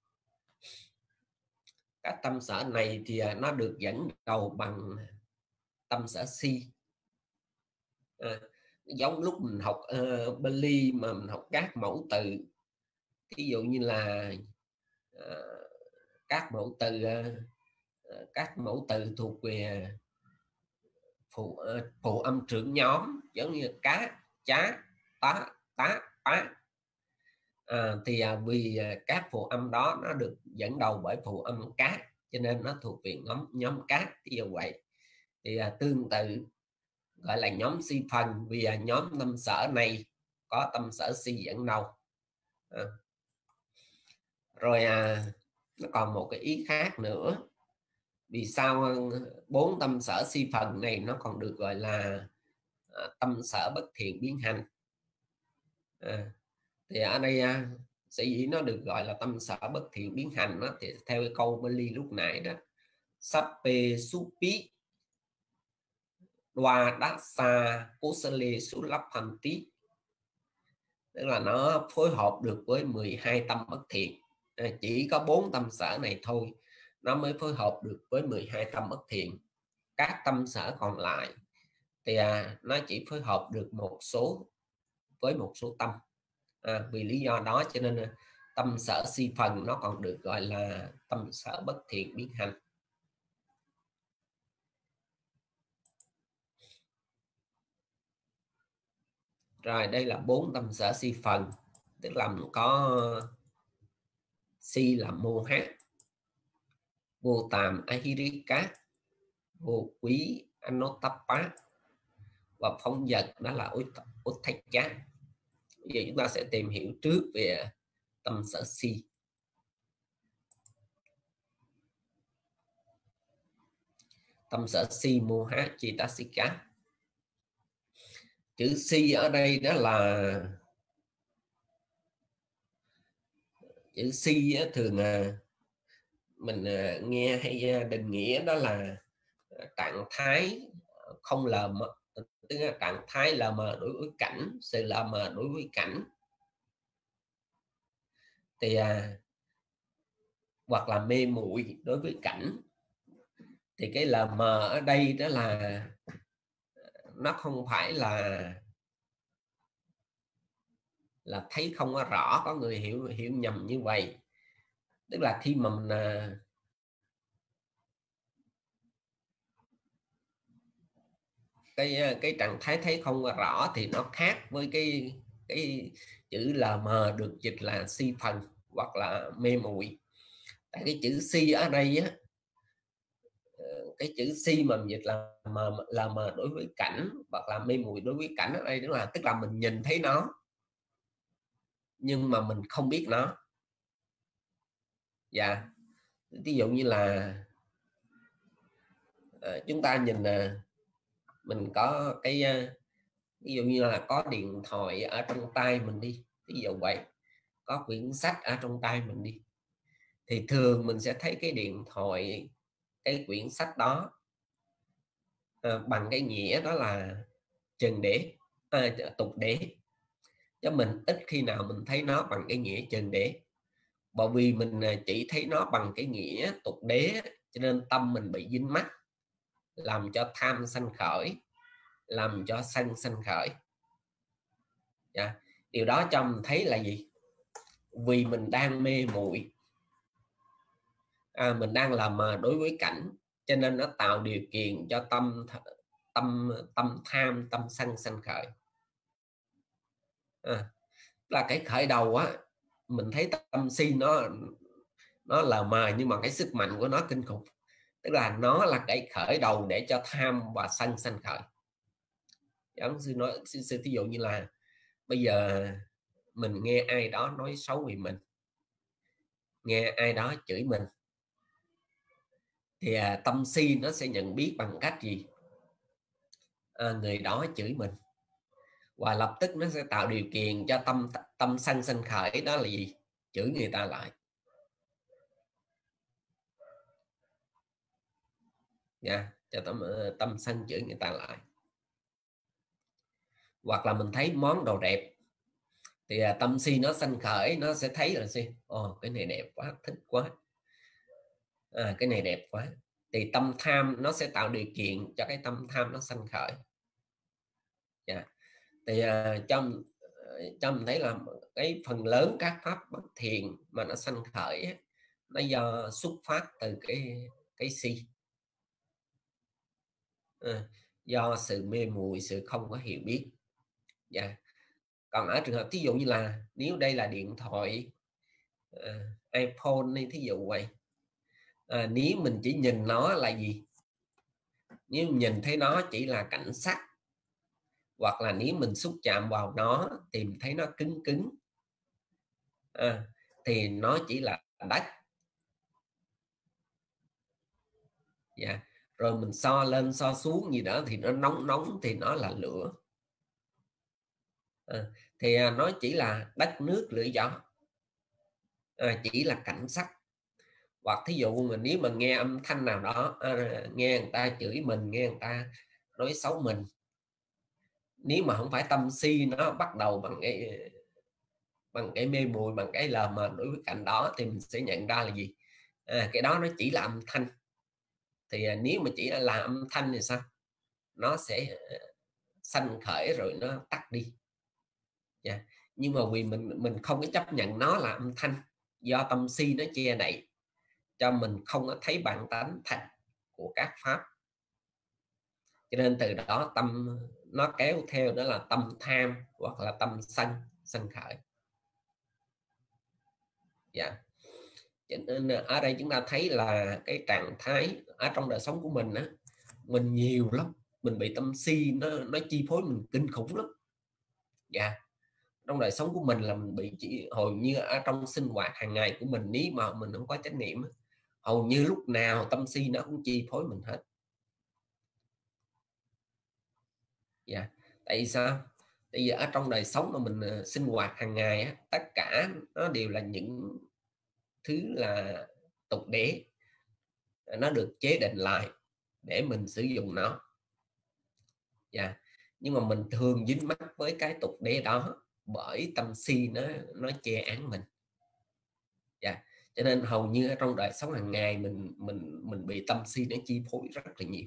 B: các tâm sở này thì à, nó được dẫn đầu bằng tâm sở si. À, giống lúc mình học uh, Bali mà mình học các mẫu từ, ví dụ như là uh, các mẫu từ uh, các mẫu từ thuộc về phụ, uh, phụ âm trưởng nhóm, giống như cá, chá, tá, tá, pá. À, thì uh, vì uh, các phụ âm đó nó được dẫn đầu bởi phụ âm cát, cho nên nó thuộc về nhóm nhóm cát. Ví dụ vậy thì uh, tương tự gọi là nhóm si phần, vì uh, nhóm tâm sở này có tâm sở si dẫn đầu. À. Rồi à, nó còn một cái ý khác nữa. Vì sao bốn tâm sở si phần này nó còn được gọi là à, tâm sở bất thiện biến hành? À, thì ở đây à, sở dĩ nó được gọi là tâm sở bất thiện biến hành đó, thì theo cái câu Bali lúc nãy đó, sappe supi đoa dasa kusale sulaphanti, tức là nó phối hợp được với mười hai tâm bất thiện. À, chỉ có bốn tâm sở này thôi nó mới phối hợp được với mười hai tâm bất thiện. Các tâm sở còn lại thì à, nó chỉ phối hợp được một số với một số tâm. À, vì lý do đó cho nên tâm sở si phần nó còn được gọi là tâm sở bất thiện biến hành. Rồi đây là bốn tâm sở si phần, tức là có si là mô hát, vô tàm ahirika, vô quý anotapa, và phóng dật đó là utthaja. Bây giờ chúng ta sẽ tìm hiểu trước về tâm sở si. Tâm sở si moha chitasika. Chữ si ở đây đó là chữ si thường mình nghe hay định nghĩa đó là trạng thái không lờ mờ, tức là trạng thái lờ mờ đối với cảnh, sự lờ mờ đối với cảnh. Thì à, hoặc là mê muội đối với cảnh. Thì cái lờ mờ ở đây đó là nó không phải là là thấy không có rõ, có người hiểu hiểu nhầm như vậy. Tức là khi mà mình à, cái cái trạng thái thấy không có rõ thì nó khác với cái cái chữ là mờ được dịch là si phần hoặc là mê muội. Tại cái chữ si ở đây á, cái chữ si mà dịch là mờ là mờ đối với cảnh hoặc là mê muội đối với cảnh ở đây đó là tức là mình nhìn thấy nó nhưng mà mình không biết nó. Dạ, ví dụ như là uh, chúng ta nhìn uh, mình có cái uh, ví dụ như là có điện thoại ở trong tay mình đi, ví dụ vậy, có quyển sách ở trong tay mình đi, thì thường mình sẽ thấy cái điện thoại, cái quyển sách đó à, bằng cái nghĩa đó là trần đế, à, tục đế, chứ mình ít khi nào mình thấy nó bằng cái nghĩa trần đế. Bởi vì mình chỉ thấy nó bằng cái nghĩa tục đế, cho nên tâm mình bị dính mắc, làm cho tham sanh khởi, làm cho sân sanh khởi. Yeah. Điều đó cho mình thấy là gì? Vì mình đang mê muội, à, mình đang làm mờ đối với cảnh, cho nên nó tạo điều kiện cho tâm tâm tâm tham, tâm sân sanh khởi. À, là cái khởi đầu á, mình thấy tâm si nó nó là mờ nhưng mà cái sức mạnh của nó kinh khủng. Tức là nó là cái khởi đầu để cho tham và sân sanh khởi. Giống sư nói, sư, sư thí dụ như là bây giờ mình nghe ai đó nói xấu về mình, nghe ai đó chửi mình, thì à, tâm si nó sẽ nhận biết bằng cách gì? À, người đó chửi mình, và lập tức nó sẽ tạo điều kiện cho tâm tâm sân sanh khởi, đó là gì? Chửi người ta lại. Yeah, cho tâm tâm sân chửi người ta lại. Hoặc là mình thấy món đồ đẹp thì à, tâm si nó sanh khởi, nó sẽ thấy là si, ồ cái này đẹp quá, thích quá, à, cái này đẹp quá, thì tâm tham nó sẽ tạo điều kiện cho cái tâm tham nó sanh khởi. Yeah. Thì uh, trong cho mình thấy là cái phần lớn các pháp bất thiện mà nó sanh khởi ấy, nó do xuất phát từ cái cái si, à, do sự mê muội, sự không có hiểu biết. Yeah. Còn ở trường hợp thí dụ như là nếu đây là điện thoại uh, iPhone này, thí dụ vậy, à, nếu mình chỉ nhìn nó là gì, nếu nhìn thấy nó chỉ là cảnh sắc, hoặc là nếu mình xúc chạm vào nó thì mình thấy nó cứng cứng, à, thì nó chỉ là đất. Dạ. Rồi mình so lên so xuống gì đó thì nó nóng nóng thì nó là lửa. À, thì nó chỉ là đất nước lửa gió, à, chỉ là cảnh sắc. Hoặc thí dụ mà nếu mà nghe âm thanh nào đó, à, nghe người ta chửi mình, nghe người ta nói xấu mình, nếu mà không phải tâm si nó bắt đầu bằng cái bằng cái mê muội, bằng cái lờ mờ đối với cảnh đó, thì mình sẽ nhận ra là gì? À, cái đó nó chỉ là âm thanh. Thì à, nếu mà chỉ là âm thanh thì sao? Nó sẽ sanh khởi rồi nó tắt đi. Yeah. Nhưng mà vì mình mình không có chấp nhận nó là âm thanh, do tâm si nó che đậy cho mình không có thấy bản tánh thật của các pháp, cho nên từ đó tâm nó kéo theo đó là tâm tham hoặc là tâm sân sân khởi. Dạ. Cho nên ở đây chúng ta thấy là cái trạng thái ở trong đời sống của mình á, mình nhiều lắm, mình bị tâm si nó nó chi phối mình kinh khủng lắm. Dạ. Trong đời sống của mình là mình bị chỉ hầu như ở trong sinh hoạt hàng ngày của mình, nếu mà mình không có chánh niệm, hầu như lúc nào tâm si nó cũng chi phối mình hết. Dạ. Tại vì sao? Tại vì ở trong đời sống mà mình sinh hoạt hàng ngày á, tất cả nó đều là những thứ là tục đế, nó được chế định lại để mình sử dụng nó. Dạ. Nhưng mà mình thường dính mắc với cái tục đế đó bởi tâm si nó nó che án mình. Dạ. Cho nên hầu như ở trong đời sống hàng ngày mình mình mình bị tâm si nó chi phối rất là nhiều.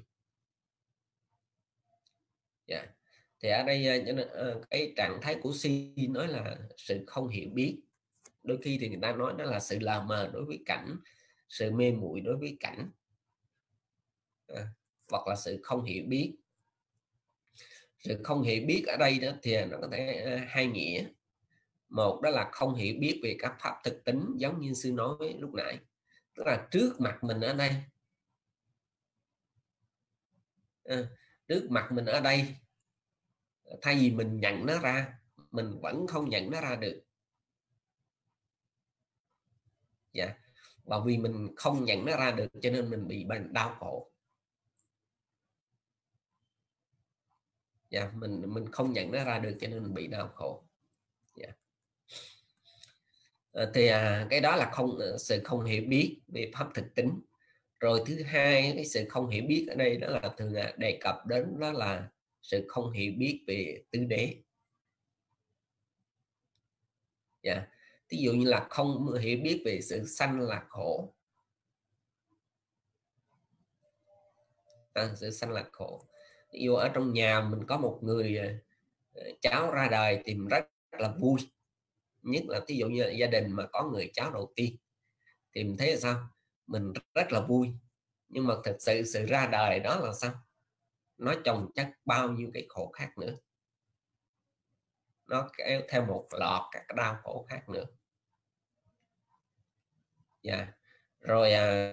B: Dạ. Thì ở đây cái trạng thái của si nói là sự không hiểu biết. Đôi khi thì người ta nói đó là sự lờ mờ đối với cảnh, sự mê muội đối với cảnh, à, hoặc là sự không hiểu biết. Sự không hiểu biết ở đây đó thì nó có thể hai nghĩa. Một đó là không hiểu biết về các pháp thực tính, giống như sư nói lúc nãy, tức là trước mặt mình ở đây, à, trước mặt mình ở đây, thay vì mình nhận nó ra, mình vẫn không nhận nó ra được. Dạ. Và vì mình không nhận nó ra được cho nên mình bị bệnh đau khổ. Dạ. mình mình không nhận nó ra được cho nên mình bị đau khổ. Dạ. À, thì à, cái đó là không sự không hiểu biết về pháp thực tính. Rồi thứ hai, cái sự không hiểu biết ở đây đó là thường đề cập đến đó là sự không hiểu biết về tứ đế. Dạ. Ví dụ như là không hiểu biết về sự sanh là khổ, à, sự sanh là khổ. Ví dụ ở trong nhà mình có một người cháu ra đời thì mình rất là vui, nhất là ví dụ như là gia đình mà có người cháu đầu tiên thì mình thấy là sao, mình rất là vui. Nhưng mà thực sự sự ra đời đó là sao, nó chồng chất bao nhiêu cái khổ khác nữa, nó kéo theo một loạt các đau khổ khác nữa. Dạ. Rồi à,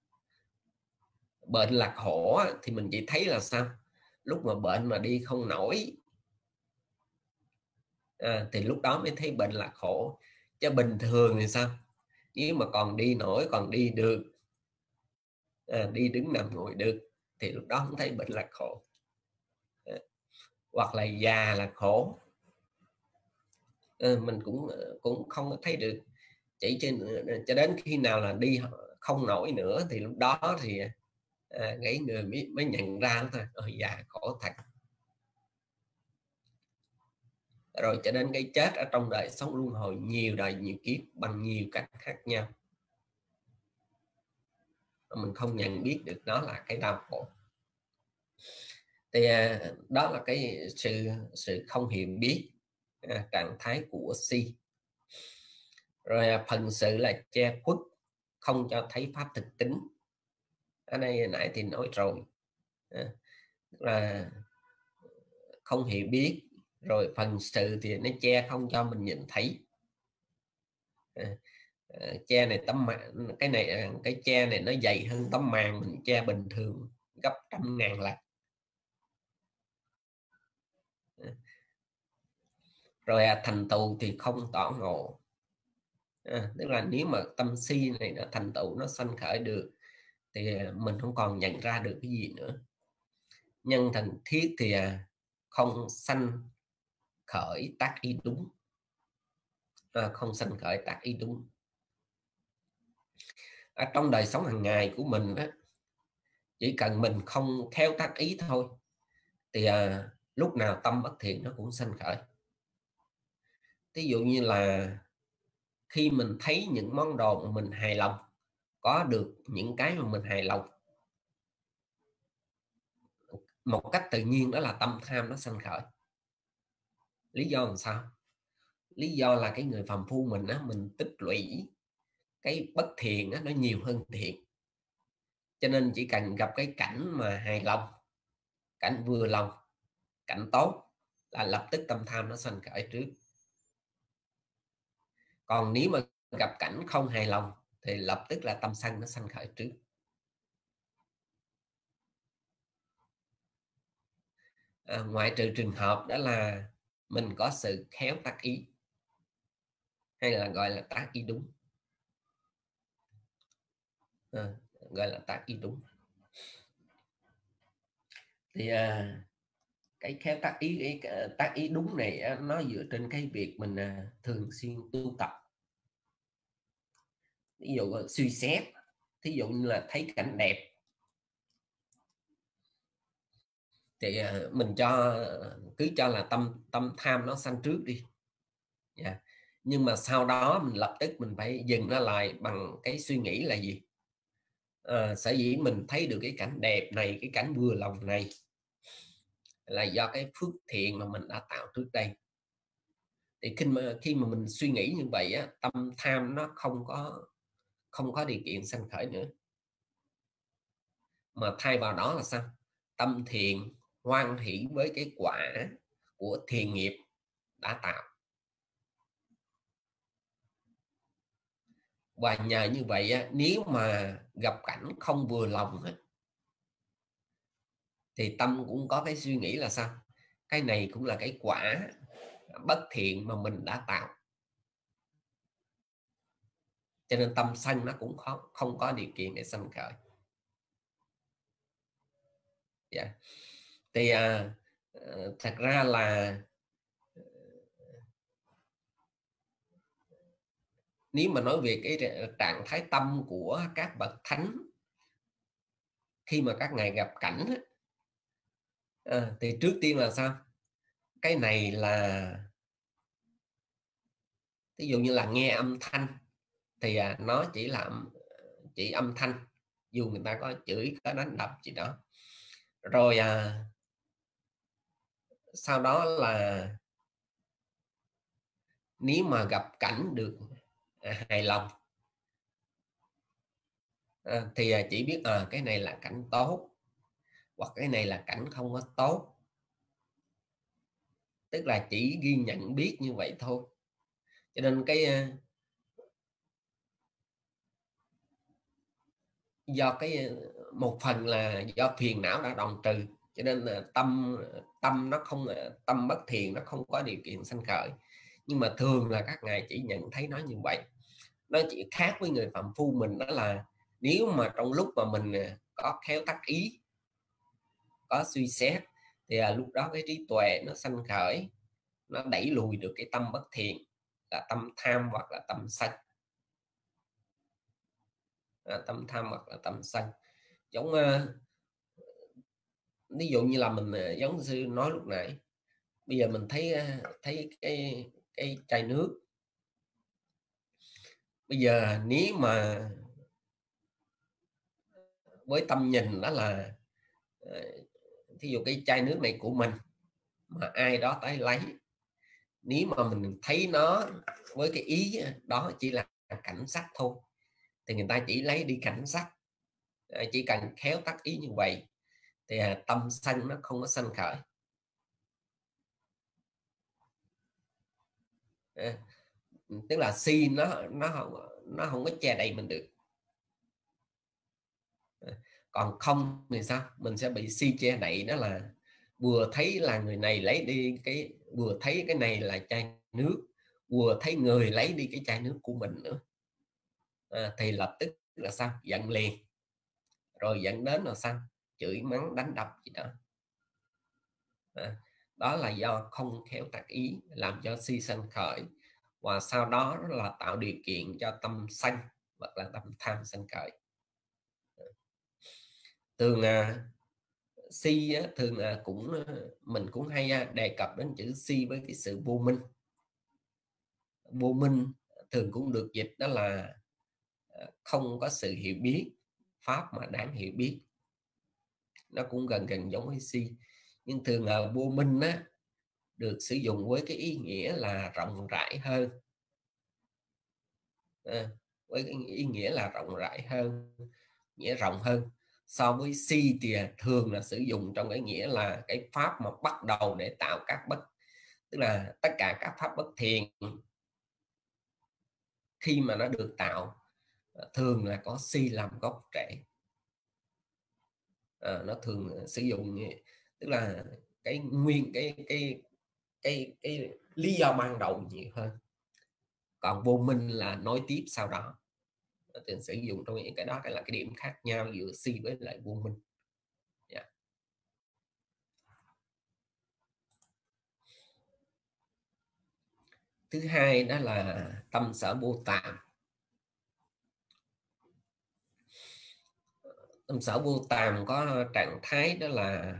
B: bệnh là khổ thì mình chỉ thấy là sao, lúc mà bệnh mà đi không nổi, à, thì lúc đó mới thấy bệnh là khổ. Chứ bình thường thì sao, nếu mà còn đi nổi, còn đi được, à, đi đứng nằm ngồi được, thì lúc đó không thấy bệnh là khổ. À, hoặc là già là khổ, à, mình cũng cũng không thấy được. Chỉ trên cho đến khi nào là đi không nổi nữa thì lúc đó thì à, cái người mới, mới nhận ra thôi, ôi già khổ thật. Rồi cho đến cái chết ở trong đời sống luân hồi nhiều đời nhiều kiếp bằng nhiều cách khác nhau, mình không nhận biết được đó là cái đau khổ. Thì à, đó là cái sự sự không hiểu biết, à, trạng thái của si. Rồi à, phần sự là che khuất, không cho thấy pháp thực tính. Ở đây nãy thì nói rồi, à, là không hiểu biết. Rồi phần sự thì nó che không cho mình nhìn thấy. À, à, che này tấm màn, cái này cái che này nó dày hơn tấm màn mình che bình thường gấp trăm ngàn lần. À, rồi à, thành tựu thì không tỏ ngộ. À, tức là nếu mà tâm si này nó thành tựu, nó sanh khởi được thì mình không còn nhận ra được cái gì nữa. Nhân thành thiết thì không sanh khởi tác ý đúng, à, không sanh khởi tác ý đúng. Ở trong đời sống hàng ngày của mình đó, chỉ cần mình không khéo tác ý thôi thì à, lúc nào tâm bất thiện nó cũng sanh khởi. Ví dụ như là khi mình thấy những món đồ mà mình hài lòng, có được những cái mà mình hài lòng, một cách tự nhiên đó là tâm tham nó sanh khởi. Lý do làm sao? Lý do là cái người phàm phu mình á, mình tích lũy cái bất thiện á, nó nhiều hơn thiện. Cho nên chỉ cần gặp cái cảnh mà hài lòng, cảnh vừa lòng, cảnh tốt là lập tức tâm tham nó sanh khởi trước. Còn nếu mà gặp cảnh không hài lòng thì lập tức là tâm sân nó sanh khởi trước. À, ngoại trừ trường hợp đó là mình có sự khéo tác ý, hay là gọi là tác ý đúng. À, gọi là tác ý đúng. Thì à, cái khéo tác ý, cái tác ý đúng này nó dựa trên cái việc mình à, thường xuyên tu tập. Ví dụ suy xét, thí dụ như là thấy cảnh đẹp thì à, mình cho cứ cho là tâm tâm tham nó sanh trước đi. Yeah. Nhưng mà sau đó mình lập tức mình phải dừng nó lại bằng cái suy nghĩ là gì? À, sở dĩ mình thấy được cái cảnh đẹp này, cái cảnh vừa lòng này là do cái phước thiện mà mình đã tạo trước đây. Thì khi mà khi mà mình suy nghĩ như vậy á, tâm tham nó không có không có điều kiện sanh khởi nữa, mà thay vào đó là sao? Tâm thiện hoan hỷ với cái quả của thiện nghiệp đã tạo. Và nhờ như vậy á, nếu mà gặp cảnh không vừa lòng á, thì tâm cũng có cái suy nghĩ là sao? Cái này cũng là cái quả bất thiện mà mình đã tạo. Cho nên tâm sân nó cũng không, không có điều kiện để sanh khởi. Yeah. Thì à, thật ra là nếu mà nói về cái trạng thái tâm của các bậc thánh khi mà các ngài gặp cảnh á, à, thì trước tiên là sao? Cái này là ví dụ như là nghe âm thanh thì à, nó chỉ là chỉ âm thanh, dù người ta có chửi, có đánh đập gì đó. Rồi à, sau đó là nếu mà gặp cảnh được à, hài lòng à, thì à, chỉ biết à, cái này là cảnh tốt, hoặc cái này là cảnh không có tốt. Tức là chỉ ghi nhận biết như vậy thôi. Cho nên cái do cái một phần là do phiền não đã đoạn trừ, cho nên là tâm tâm nó không tâm bất thiện nó không có điều kiện sanh khởi. Nhưng mà thường là các ngài chỉ nhận thấy nó như vậy. Nó chỉ khác với người phạm phu mình, đó là nếu mà trong lúc mà mình có khéo tác ý, có suy xét thì à, lúc đó cái trí tuệ nó sanh khởi, nó đẩy lùi được cái tâm bất thiện là tâm tham hoặc là tâm sân. À, tâm tham hoặc là tâm sân. Giống uh, ví dụ như là mình uh, giống sư nói lúc nãy, bây giờ mình thấy uh, thấy cái cái chai nước, bây giờ nếu mà với tâm nhìn đó là uh, thí dụ cái chai nước này của mình mà ai đó tới lấy, nếu mà mình thấy nó với cái ý đó chỉ là cảnh sắc thôi thì người ta chỉ lấy đi cảnh sắc. À, chỉ cần khéo tác ý như vậy thì à, tâm sân nó không có sanh khởi. À, tức là si nó nó không nó không có che đậy mình được. À, còn không thì sao? Mình sẽ bị si che đậy, đó là vừa thấy là người này lấy đi cái, vừa thấy cái này là chai nước, vừa thấy người lấy đi cái chai nước của mình nữa, à, thì lập tức là sao, giận liền, rồi dẫn đến là sao, chửi mắng đánh đập gì đó. À, đó là do không khéo tác ý làm cho si sanh khởi, và sau đó là tạo điều kiện cho tâm sân hoặc là tâm tham sanh khởi. Thường à, si á, thường à, cũng mình cũng hay à, đề cập đến chữ si với cái sự vô minh. Vô minh thường cũng được dịch đó là à, không có sự hiểu biết pháp mà đáng hiểu biết. Nó cũng gần gần giống với si, nhưng thường là vô minh á, được sử dụng với cái ý nghĩa là rộng rãi hơn, à, với cái ý nghĩa là rộng rãi hơn, nghĩa rộng hơn. So với si thì thường là sử dụng trong cái nghĩa là cái pháp mà bắt đầu để tạo các bất, tức là tất cả các pháp bất thiện khi mà nó được tạo thường là có si làm gốc rễ. À, nó thường sử dụng, tức là cái nguyên cái cái cái cái lý do ban đầu nhiều hơn, còn vô minh là nối tiếp sau đó. Thường sử dụng trong những cái đó, cái là cái điểm khác nhau giữa si với lại vô minh. Yeah. Thứ hai đó là tâm sở vô tàm. Tâm sở vô tàm có trạng thái đó là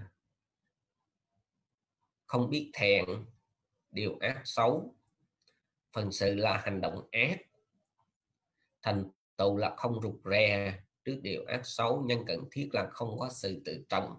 B: không biết thẹn điều ác xấu, phần sự là hành động ác, thành tựu là không rụt rè trước điều ác xấu, nhân cần thiết là không có sự tự trọng.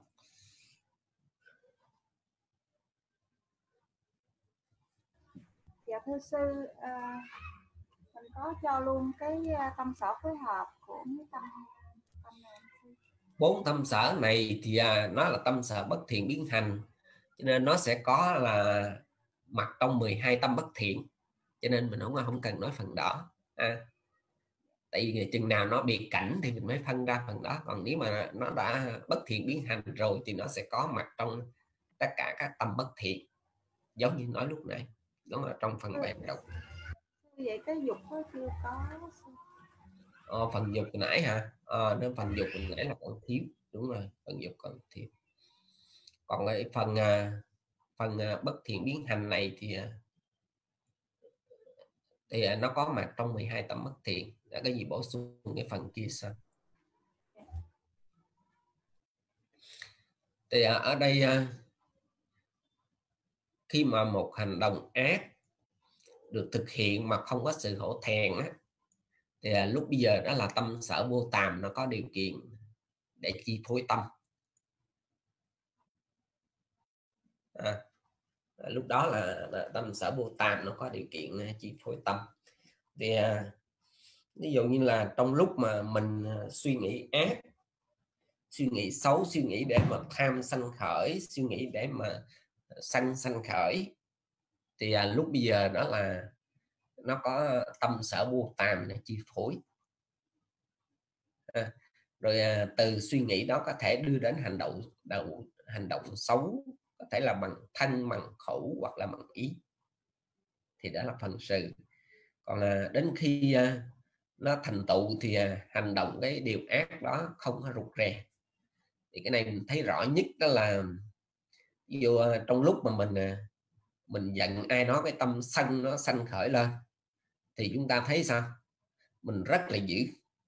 Q: Dạ thưa sư, à, mình có cho luôn cái tâm sở phối hợp của mấy tâm tâm này.
B: Bốn tâm sở này thì à, nó là tâm sở bất thiện biến hành, cho nên nó sẽ có là mặt trong mười hai tâm bất thiện, cho nên mình không không cần nói phần đó. À, tại vì chừng nào nó bị cảnh thì mình mới phân ra phần đó, còn nếu mà nó đã bất thiện biến hành rồi thì nó sẽ có mặt trong tất cả các tâm bất thiện, giống như nói lúc nãy, đó là trong phần bài đầu.
Q: Vậy cái dục nó chưa có.
B: Ờ, phần dục nãy hả? Ờ, nên phần dục mình nãy là còn thiếu, đúng rồi, phần dục còn thiếu. Còn cái phần phần bất thiện biến hành này thì thì nó có mặt trong mười hai tâm bất thiện. Đã cái gì bổ sung cái phần kia sao? Thì ở đây khi mà một hành động ác được thực hiện mà không có sự hổ thẹn á, thì lúc bây giờ đó là tâm sở vô tàm nó có điều kiện để chi phối tâm. À, lúc đó là, là tâm sở vô tàm nó có điều kiện chi phối tâm. Thì ví dụ như là trong lúc mà mình suy nghĩ ác, suy nghĩ xấu, suy nghĩ để mà tham sanh khởi, suy nghĩ để mà sanh sanh khởi, thì à, lúc bây giờ đó là nó có tâm sở vô tàm để chi phối. À, rồi à, từ suy nghĩ đó có thể đưa đến hành động đầu, hành động xấu, có thể là bằng thân, bằng khẩu hoặc là bằng ý, thì đó là phần sự. Còn à, đến khi à, nó thành tựu thì à, hành động cái điều ác đó không có rụt rè. Thì cái này mình thấy rõ nhất đó là ví dụ à, trong lúc mà mình à, mình giận ai đó, cái tâm sân nó sanh khởi lên, thì chúng ta thấy sao, mình rất là dữ,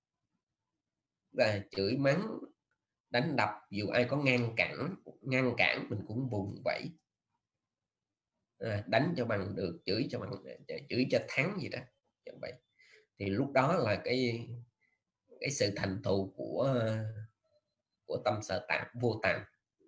B: là chửi mắng đánh đập, dù ai có ngăn cản ngăn cản mình cũng vùng vẫy, à, đánh cho bằng được, chửi cho bằng chửi cho thắng gì đó. Vậy thì lúc đó là cái cái sự thành tựu của của tâm sở tạp vô tàm.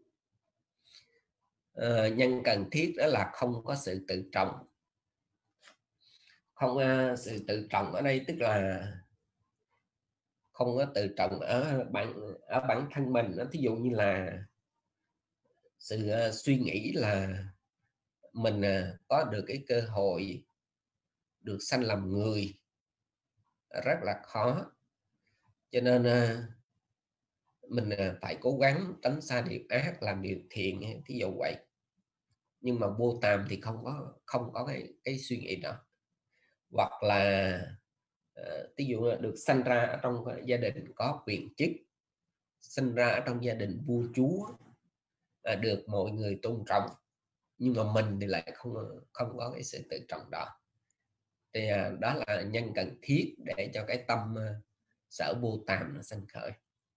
B: À, nhân cần thiết đó là không có sự tự trọng. Không uh, sự tự trọng ở đây tức là không có tự trọng ở bản ở bản thân mình. Nó thí dụ như là sự uh, suy nghĩ là mình uh, có được cái cơ hội được sanh làm người rất là khó, cho nên uh, mình uh, phải cố gắng tránh xa điều ác, làm điều thiện, thí dụ vậy. Nhưng mà vô tàm thì không có không có cái cái suy nghĩ đó. hoặc là uh, ví dụ là được sinh ra ở trong gia đình có quyền chức, sinh ra ở trong gia đình vua chúa, uh, được mọi người tôn trọng, nhưng mà mình thì lại không không có cái sự tự trọng đó. Thì uh, đó là nhân cần thiết để cho cái tâm uh, sở vô tàm nó sanh khởi.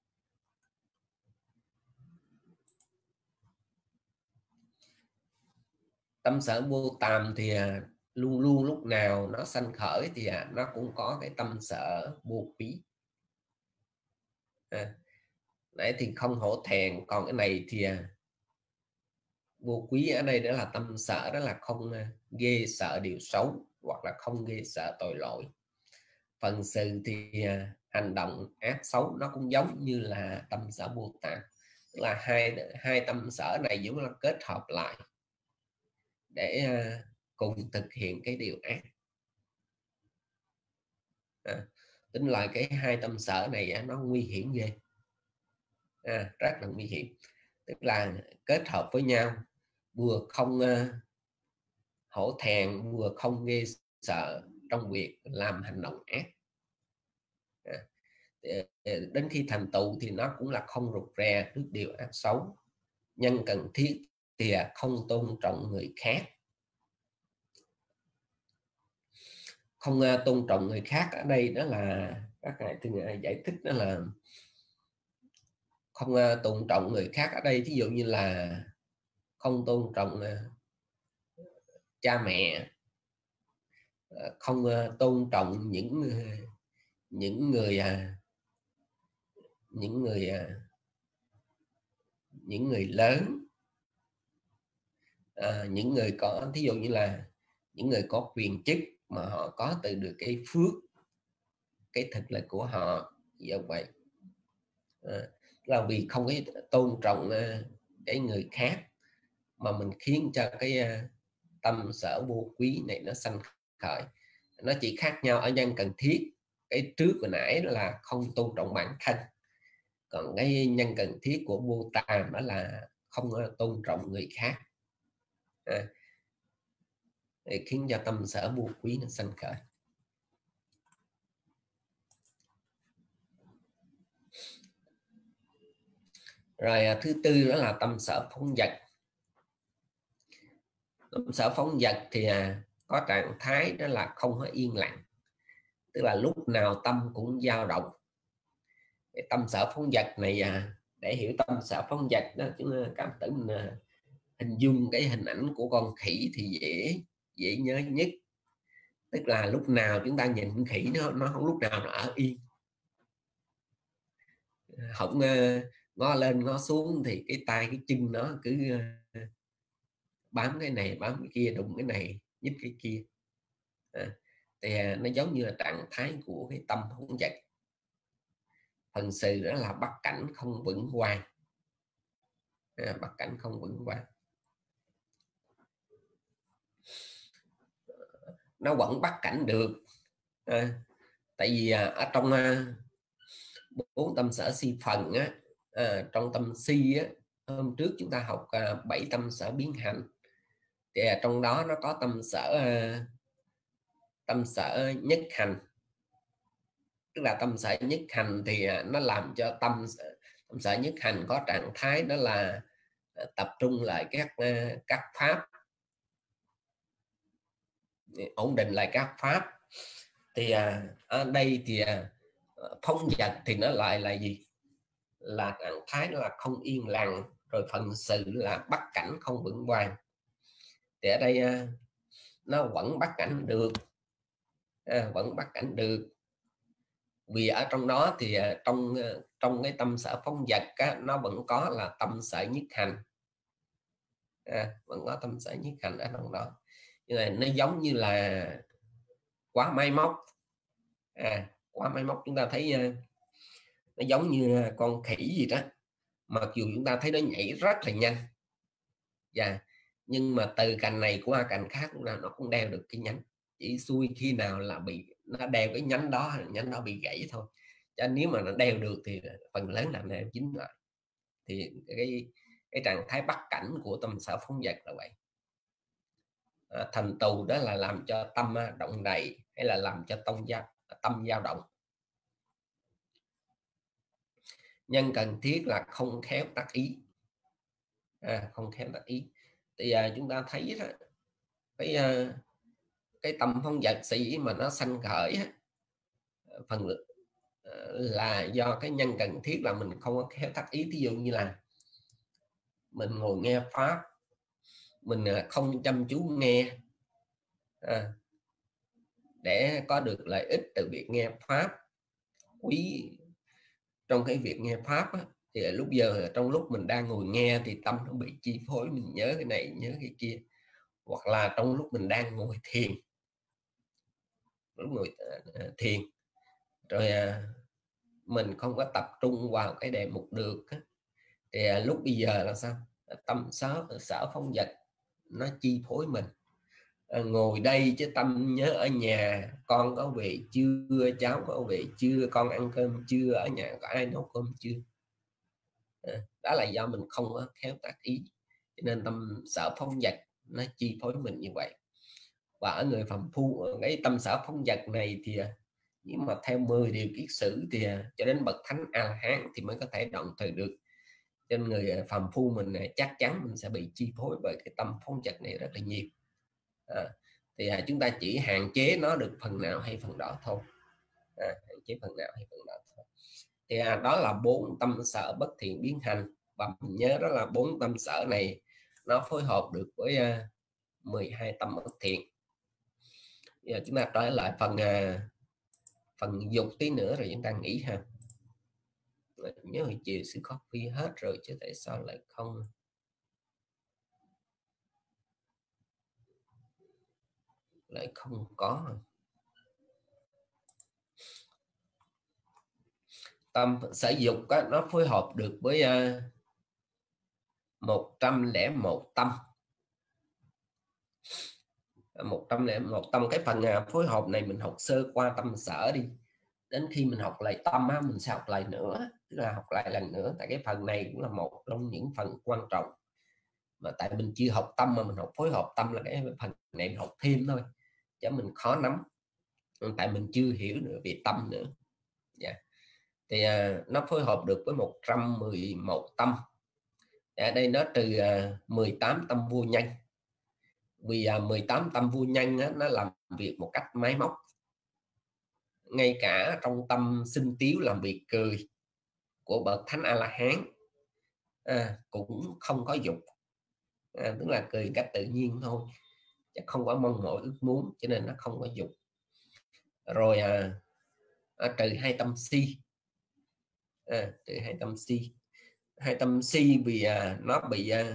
B: Tâm sở vô tàm thì uh, luôn luôn lúc nào nó sanh khởi thì uh, nó cũng có cái tâm sở vô quý. À, nãy thì không hổ thẹn, còn cái này thì uh, vô quý ở đây đó là tâm sở, đó là không uh, ghê sợ điều xấu hoặc là không ghê sợ tội lỗi. Phần sự thì uh, hành động ác xấu nó cũng giống như là tâm sở vô tàm, tức là hai hai tâm sở này giống là kết hợp lại để uh, cùng thực hiện cái điều ác. À, tính lại cái hai tâm sở này uh, nó nguy hiểm ghê, à, rất là nguy hiểm, tức là kết hợp với nhau, vừa không uh, hổ thẹn, vừa không ghê sợ trong việc làm hành động ác. À, đến khi thành tựu thì nó cũng là không rụt rè trước điều ác xấu. Nhân cần thiết thì không tôn trọng người khác. Không tôn trọng người khác ở đây đó là các ngài từng giải thích, đó là không tôn trọng người khác ở đây ví dụ như là không tôn trọng cha mẹ, không tôn trọng những những người những người những người lớn, à, những người có thí dụ như là những người có quyền chức mà họ có từ được cái phước, cái thực lực của họ như vậy, à, là vì không cái tôn trọng uh, cái người khác mà mình khiến cho cái uh, tâm sở vô quý này nó sanh khởi. Nó chỉ khác nhau ở nhân cần thiết. Cái trước vừa nãy là không tôn trọng bản thân, còn cái nhân cần thiết của vô tàm đó là không tôn trọng người khác, à, để khiến cho tâm sở vô quý nó sanh khởi. Rồi thứ tư đó là tâm sở phóng dật. Tâm sở phóng dật thì có trạng thái đó là không có yên lặng, tức là lúc nào tâm cũng dao động. Cái tâm sở phóng dật này, để hiểu tâm sở phóng dật đó, chúng ta cảm tử mình hình dung cái hình ảnh của con khỉ thì dễ dễ nhớ nhất. Tức là lúc nào chúng ta nhìn con khỉ nó nó không lúc nào nó ở yên, không uh, ngó lên ngó xuống thì cái tay cái chân nó cứ uh, bám cái này bám cái kia, đụng cái này nhích cái kia, à, thì uh, nó giống như là trạng thái của cái tâm phóng dật. Phần sự đó là bắt cảnh không vững vàng, à, bắt cảnh không vững vàng. Nó vẫn bắt cảnh được, à, tại vì à, ở trong à, bốn tâm sở si phần á, à, trong tâm si á, hôm trước chúng ta học à, bảy tâm sở biến hành, thì à, trong đó nó có tâm sở à, tâm sở nhất hành, tức là tâm sở nhất hành thì à, nó làm cho tâm tâm sở nhất hành có trạng thái đó là à, tập trung lại các à, các pháp, ổn định lại các pháp. Thì à, ở đây thì à, phóng dật thì nó lại là gì, là trạng thái nó là không yên lặng, rồi phần sự là bắt cảnh không vững vàng. Thì ở đây à, nó vẫn bắt cảnh được, à, vẫn bắt cảnh được, vì ở trong đó thì à, trong trong cái tâm sở phóng dật á, nó vẫn có là tâm sở nhất hành, à, vẫn có tâm sở nhất hành ở trong đó. Nhưng mà nó giống như là quá máy móc, à, quá máy móc. Chúng ta thấy uh, nó giống như con khỉ gì đó, mặc dù chúng ta thấy nó nhảy rất là nhanh, yeah, nhưng mà từ cành này qua cành khác là nó cũng đeo được cái nhánh, chỉ xui khi nào là bị nó đeo cái nhánh đó, nhánh đó bị gãy thôi, cho nếu mà nó đeo được thì phần lớn là nó dính lại. Thì cái cái trạng thái bắt cảnh của tâm sở phóng dật là vậy. À, thành tựu đó là làm cho tâm động đầy, hay là làm cho tâm dao tâm dao động. Nhân cần thiết là không khéo tác ý, à, không khéo tác ý. Thì à, chúng ta thấy đó, cái à, cái tâm phong vật sĩ mà nó sanh khởi á, phần là do cái nhân cần thiết là mình không có khéo tác ý. Ví dụ như là mình ngồi nghe pháp, mình không chăm chú nghe à, để có được lợi ích từ việc nghe pháp. Quý trong cái việc nghe pháp á, thì lúc giờ trong lúc mình đang ngồi nghe thì tâm nó bị chi phối, mình nhớ cái này nhớ cái kia. Hoặc là trong lúc mình đang ngồi thiền, lúc ngồi uh, thiền rồi uh, mình không có tập trung vào cái đề mục được á, thì uh, lúc bây giờ là sao? Tâm sở sở phong vật nó chi phối mình. À, ngồi đây chứ tâm nhớ ở nhà, con có về chưa, cháu có về chưa, con ăn cơm chưa, ở nhà có ai nấu cơm chưa. À, đó là do mình không có khéo tác ý, cho nên tâm sở phong vật nó chi phối mình như vậy. Và ở người phàm phu, cái tâm sở phong vật này thì nhưng mà theo mười điều kiết sử thì cho đến bậc thánh A La Hán thì mới có thể đoạn trừ được. Cho nên người phàm phu mình chắc chắn mình sẽ bị chi phối bởi cái tâm phong vật này rất là nhiều. À, thì à, chúng ta chỉ hạn chế nó được phần nào hay phần đó thôi, à, hạn chế phần nào hay phần đó thôi. Thì à, đó là bốn tâm sở bất thiện biến hành, và mình nhớ đó là bốn tâm sở này nó phối hợp được với à, mười hai tâm bất thiện. Giờ chúng ta trở lại phần à, phần dục tí nữa rồi chúng ta nghỉ ha. Nhớ hồi chiều sư coffee hết rồi chứ tại sao lại không lại không có. Tâm sở dục á, nó phối hợp được với uh, một trăm lẻ một tâm. một trăm lẻ một tâm. Cái phần uh, phối hợp này mình học sơ qua tâm sở đi. Đến khi mình học lại tâm á, mình sẽ học lại nữa, tức là học lại lần nữa. Tại cái phần này cũng là một trong những phần quan trọng. Mà tại mình chưa học tâm mà mình học phối hợp tâm, là cái phần này mình học thêm thôi, chứ mình khó nắm. Tại mình chưa hiểu nữa về tâm nữa. Yeah. Thì uh, nó phối hợp được với một trăm mười một tâm. Ở đây nó trừ uh, mười tám tâm vô nhân. Vì uh, mười tám tâm vô nhân á, nó làm việc một cách máy móc. Ngay cả trong tâm sinh tiếu làm việc cười của bậc thánh A La Hán à, cũng không có dục, à, tức là cười cách tự nhiên thôi, chứ không có mong mỏi ước muốn, cho nên nó không có dục. Rồi à, à, trừ hai tâm si, à, trừ hai tâm si. Hai tâm si vì à, nó bị à,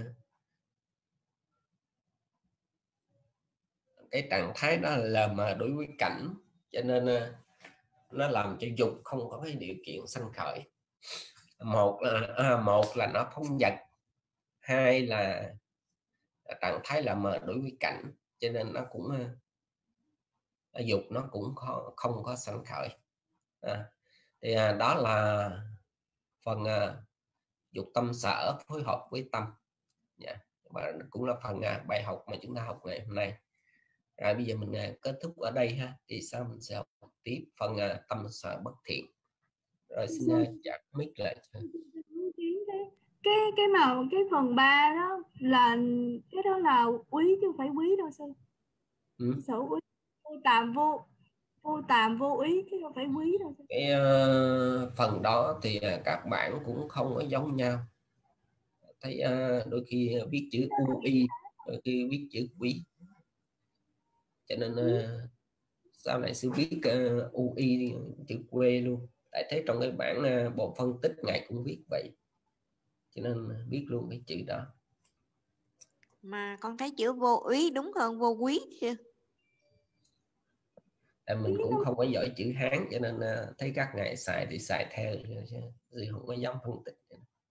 B: cái trạng thái đó là mà đối với cảnh, cho nên à, nó làm cho dục không có cái điều kiện sanh khởi. Một là à, một là nó phóng dật, hai là trạng thái là mờ đối với cảnh, cho nên nó cũng à, dục nó cũng khó, không có sanh khởi. À, thì à, đó là phần à, dục tâm sở phối hợp với tâm. Yeah. Và cũng là phần à, bài học mà chúng ta học ngày hôm nay. Rồi bây giờ mình à, kết thúc ở đây ha, thì sau mình sẽ học tiếp phần à, tâm sở bất thiện. Rồi xin uh, chặt mic lại.
D: cái cái mà cái phần ba đó là cái đó là quý chứ không phải quý đâu sư. Ừ. Sở quý vô tàm vô vô tàm vô ý chứ không phải quý đâu sư.
B: Cái uh, phần đó thì uh, các bạn cũng không có giống nhau. Thấy uh, đôi khi viết chữ u i, đôi khi viết chữ quý, cho nên uh, sau này sư viết uh, u i chữ quê luôn. Tại thế trong cái bản uh, bộ phân tích ngài cũng viết vậy, cho nên biết luôn cái chữ đó.
O: Mà con thấy chữ vô úy đúng hơn vô quý chứ.
B: Tại mình cũng không có giỏi chữ Hán, cho nên uh, thấy các ngài xài thì xài theo, chứ không có dám phân tích.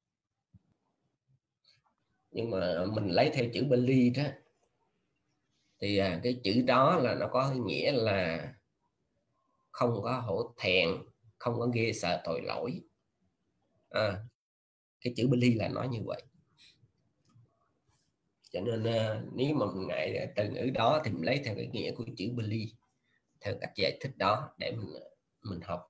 B: Nhưng mà mình lấy theo chữ Bali đó, thì uh, cái chữ đó là nó có nghĩa là không có hổ thẹn, không có ghê sợ tội lỗi. À, cái chữ Bali là nói như vậy. Cho nên uh, nếu mà mình ngại từ ngữ đó thì mình lấy theo cái nghĩa của chữ Bali. theo cách giải thích đó để mình mình học.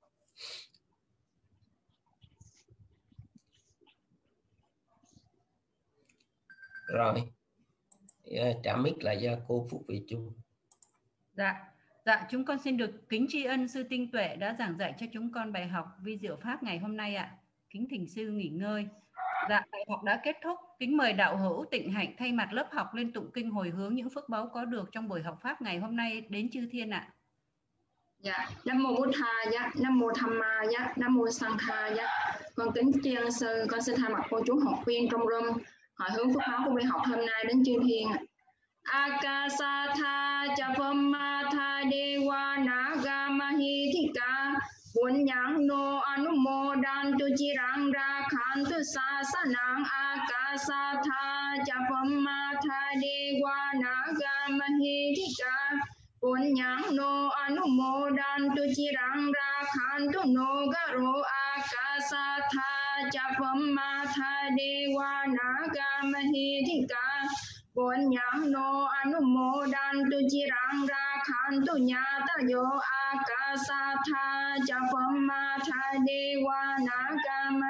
B: Rồi, trả mic lại cho cô Phúc Vị Chung.
A: Dạ, dạ chúng con xin được kính tri ân sư Tinh Tuệ đã giảng dạy cho chúng con bài học vi diệu pháp ngày hôm nay ạ. Kính thỉnh sư nghỉ ngơi. Dạ, bài học đã kết thúc. Kính mời đạo hữu Tịnh Hạnh thay mặt lớp học lên tụng kinh hồi hướng những phước báu có được trong buổi học pháp ngày hôm nay đến chư thiên ạ.
N: Dạ, Nam mô Bụt Tha dạ, Nam mô Tham Ma dạ, Nam mô Sang Kha dạ. Con kính tri ân sư, con xin thay mặt cô chú học viên trong room hỏi hướng phước báo của buổi học hôm nay đến chư thiên. Akasatha Chapammatha Dewa Naga Mahithika Punyang no Anumodantu Chirang Rakhantu Sasanang Akasatha Chapammatha Dewa Naga Mahithika Punyang no Anumodantu Chirang Rakhantu no Garo Akasatha Chapammatha Dewa Naga Mahithika Punyang no Anumodantu Chirang Rakhantu Nyata Yo Akasatha Chapammatha Dewa Naga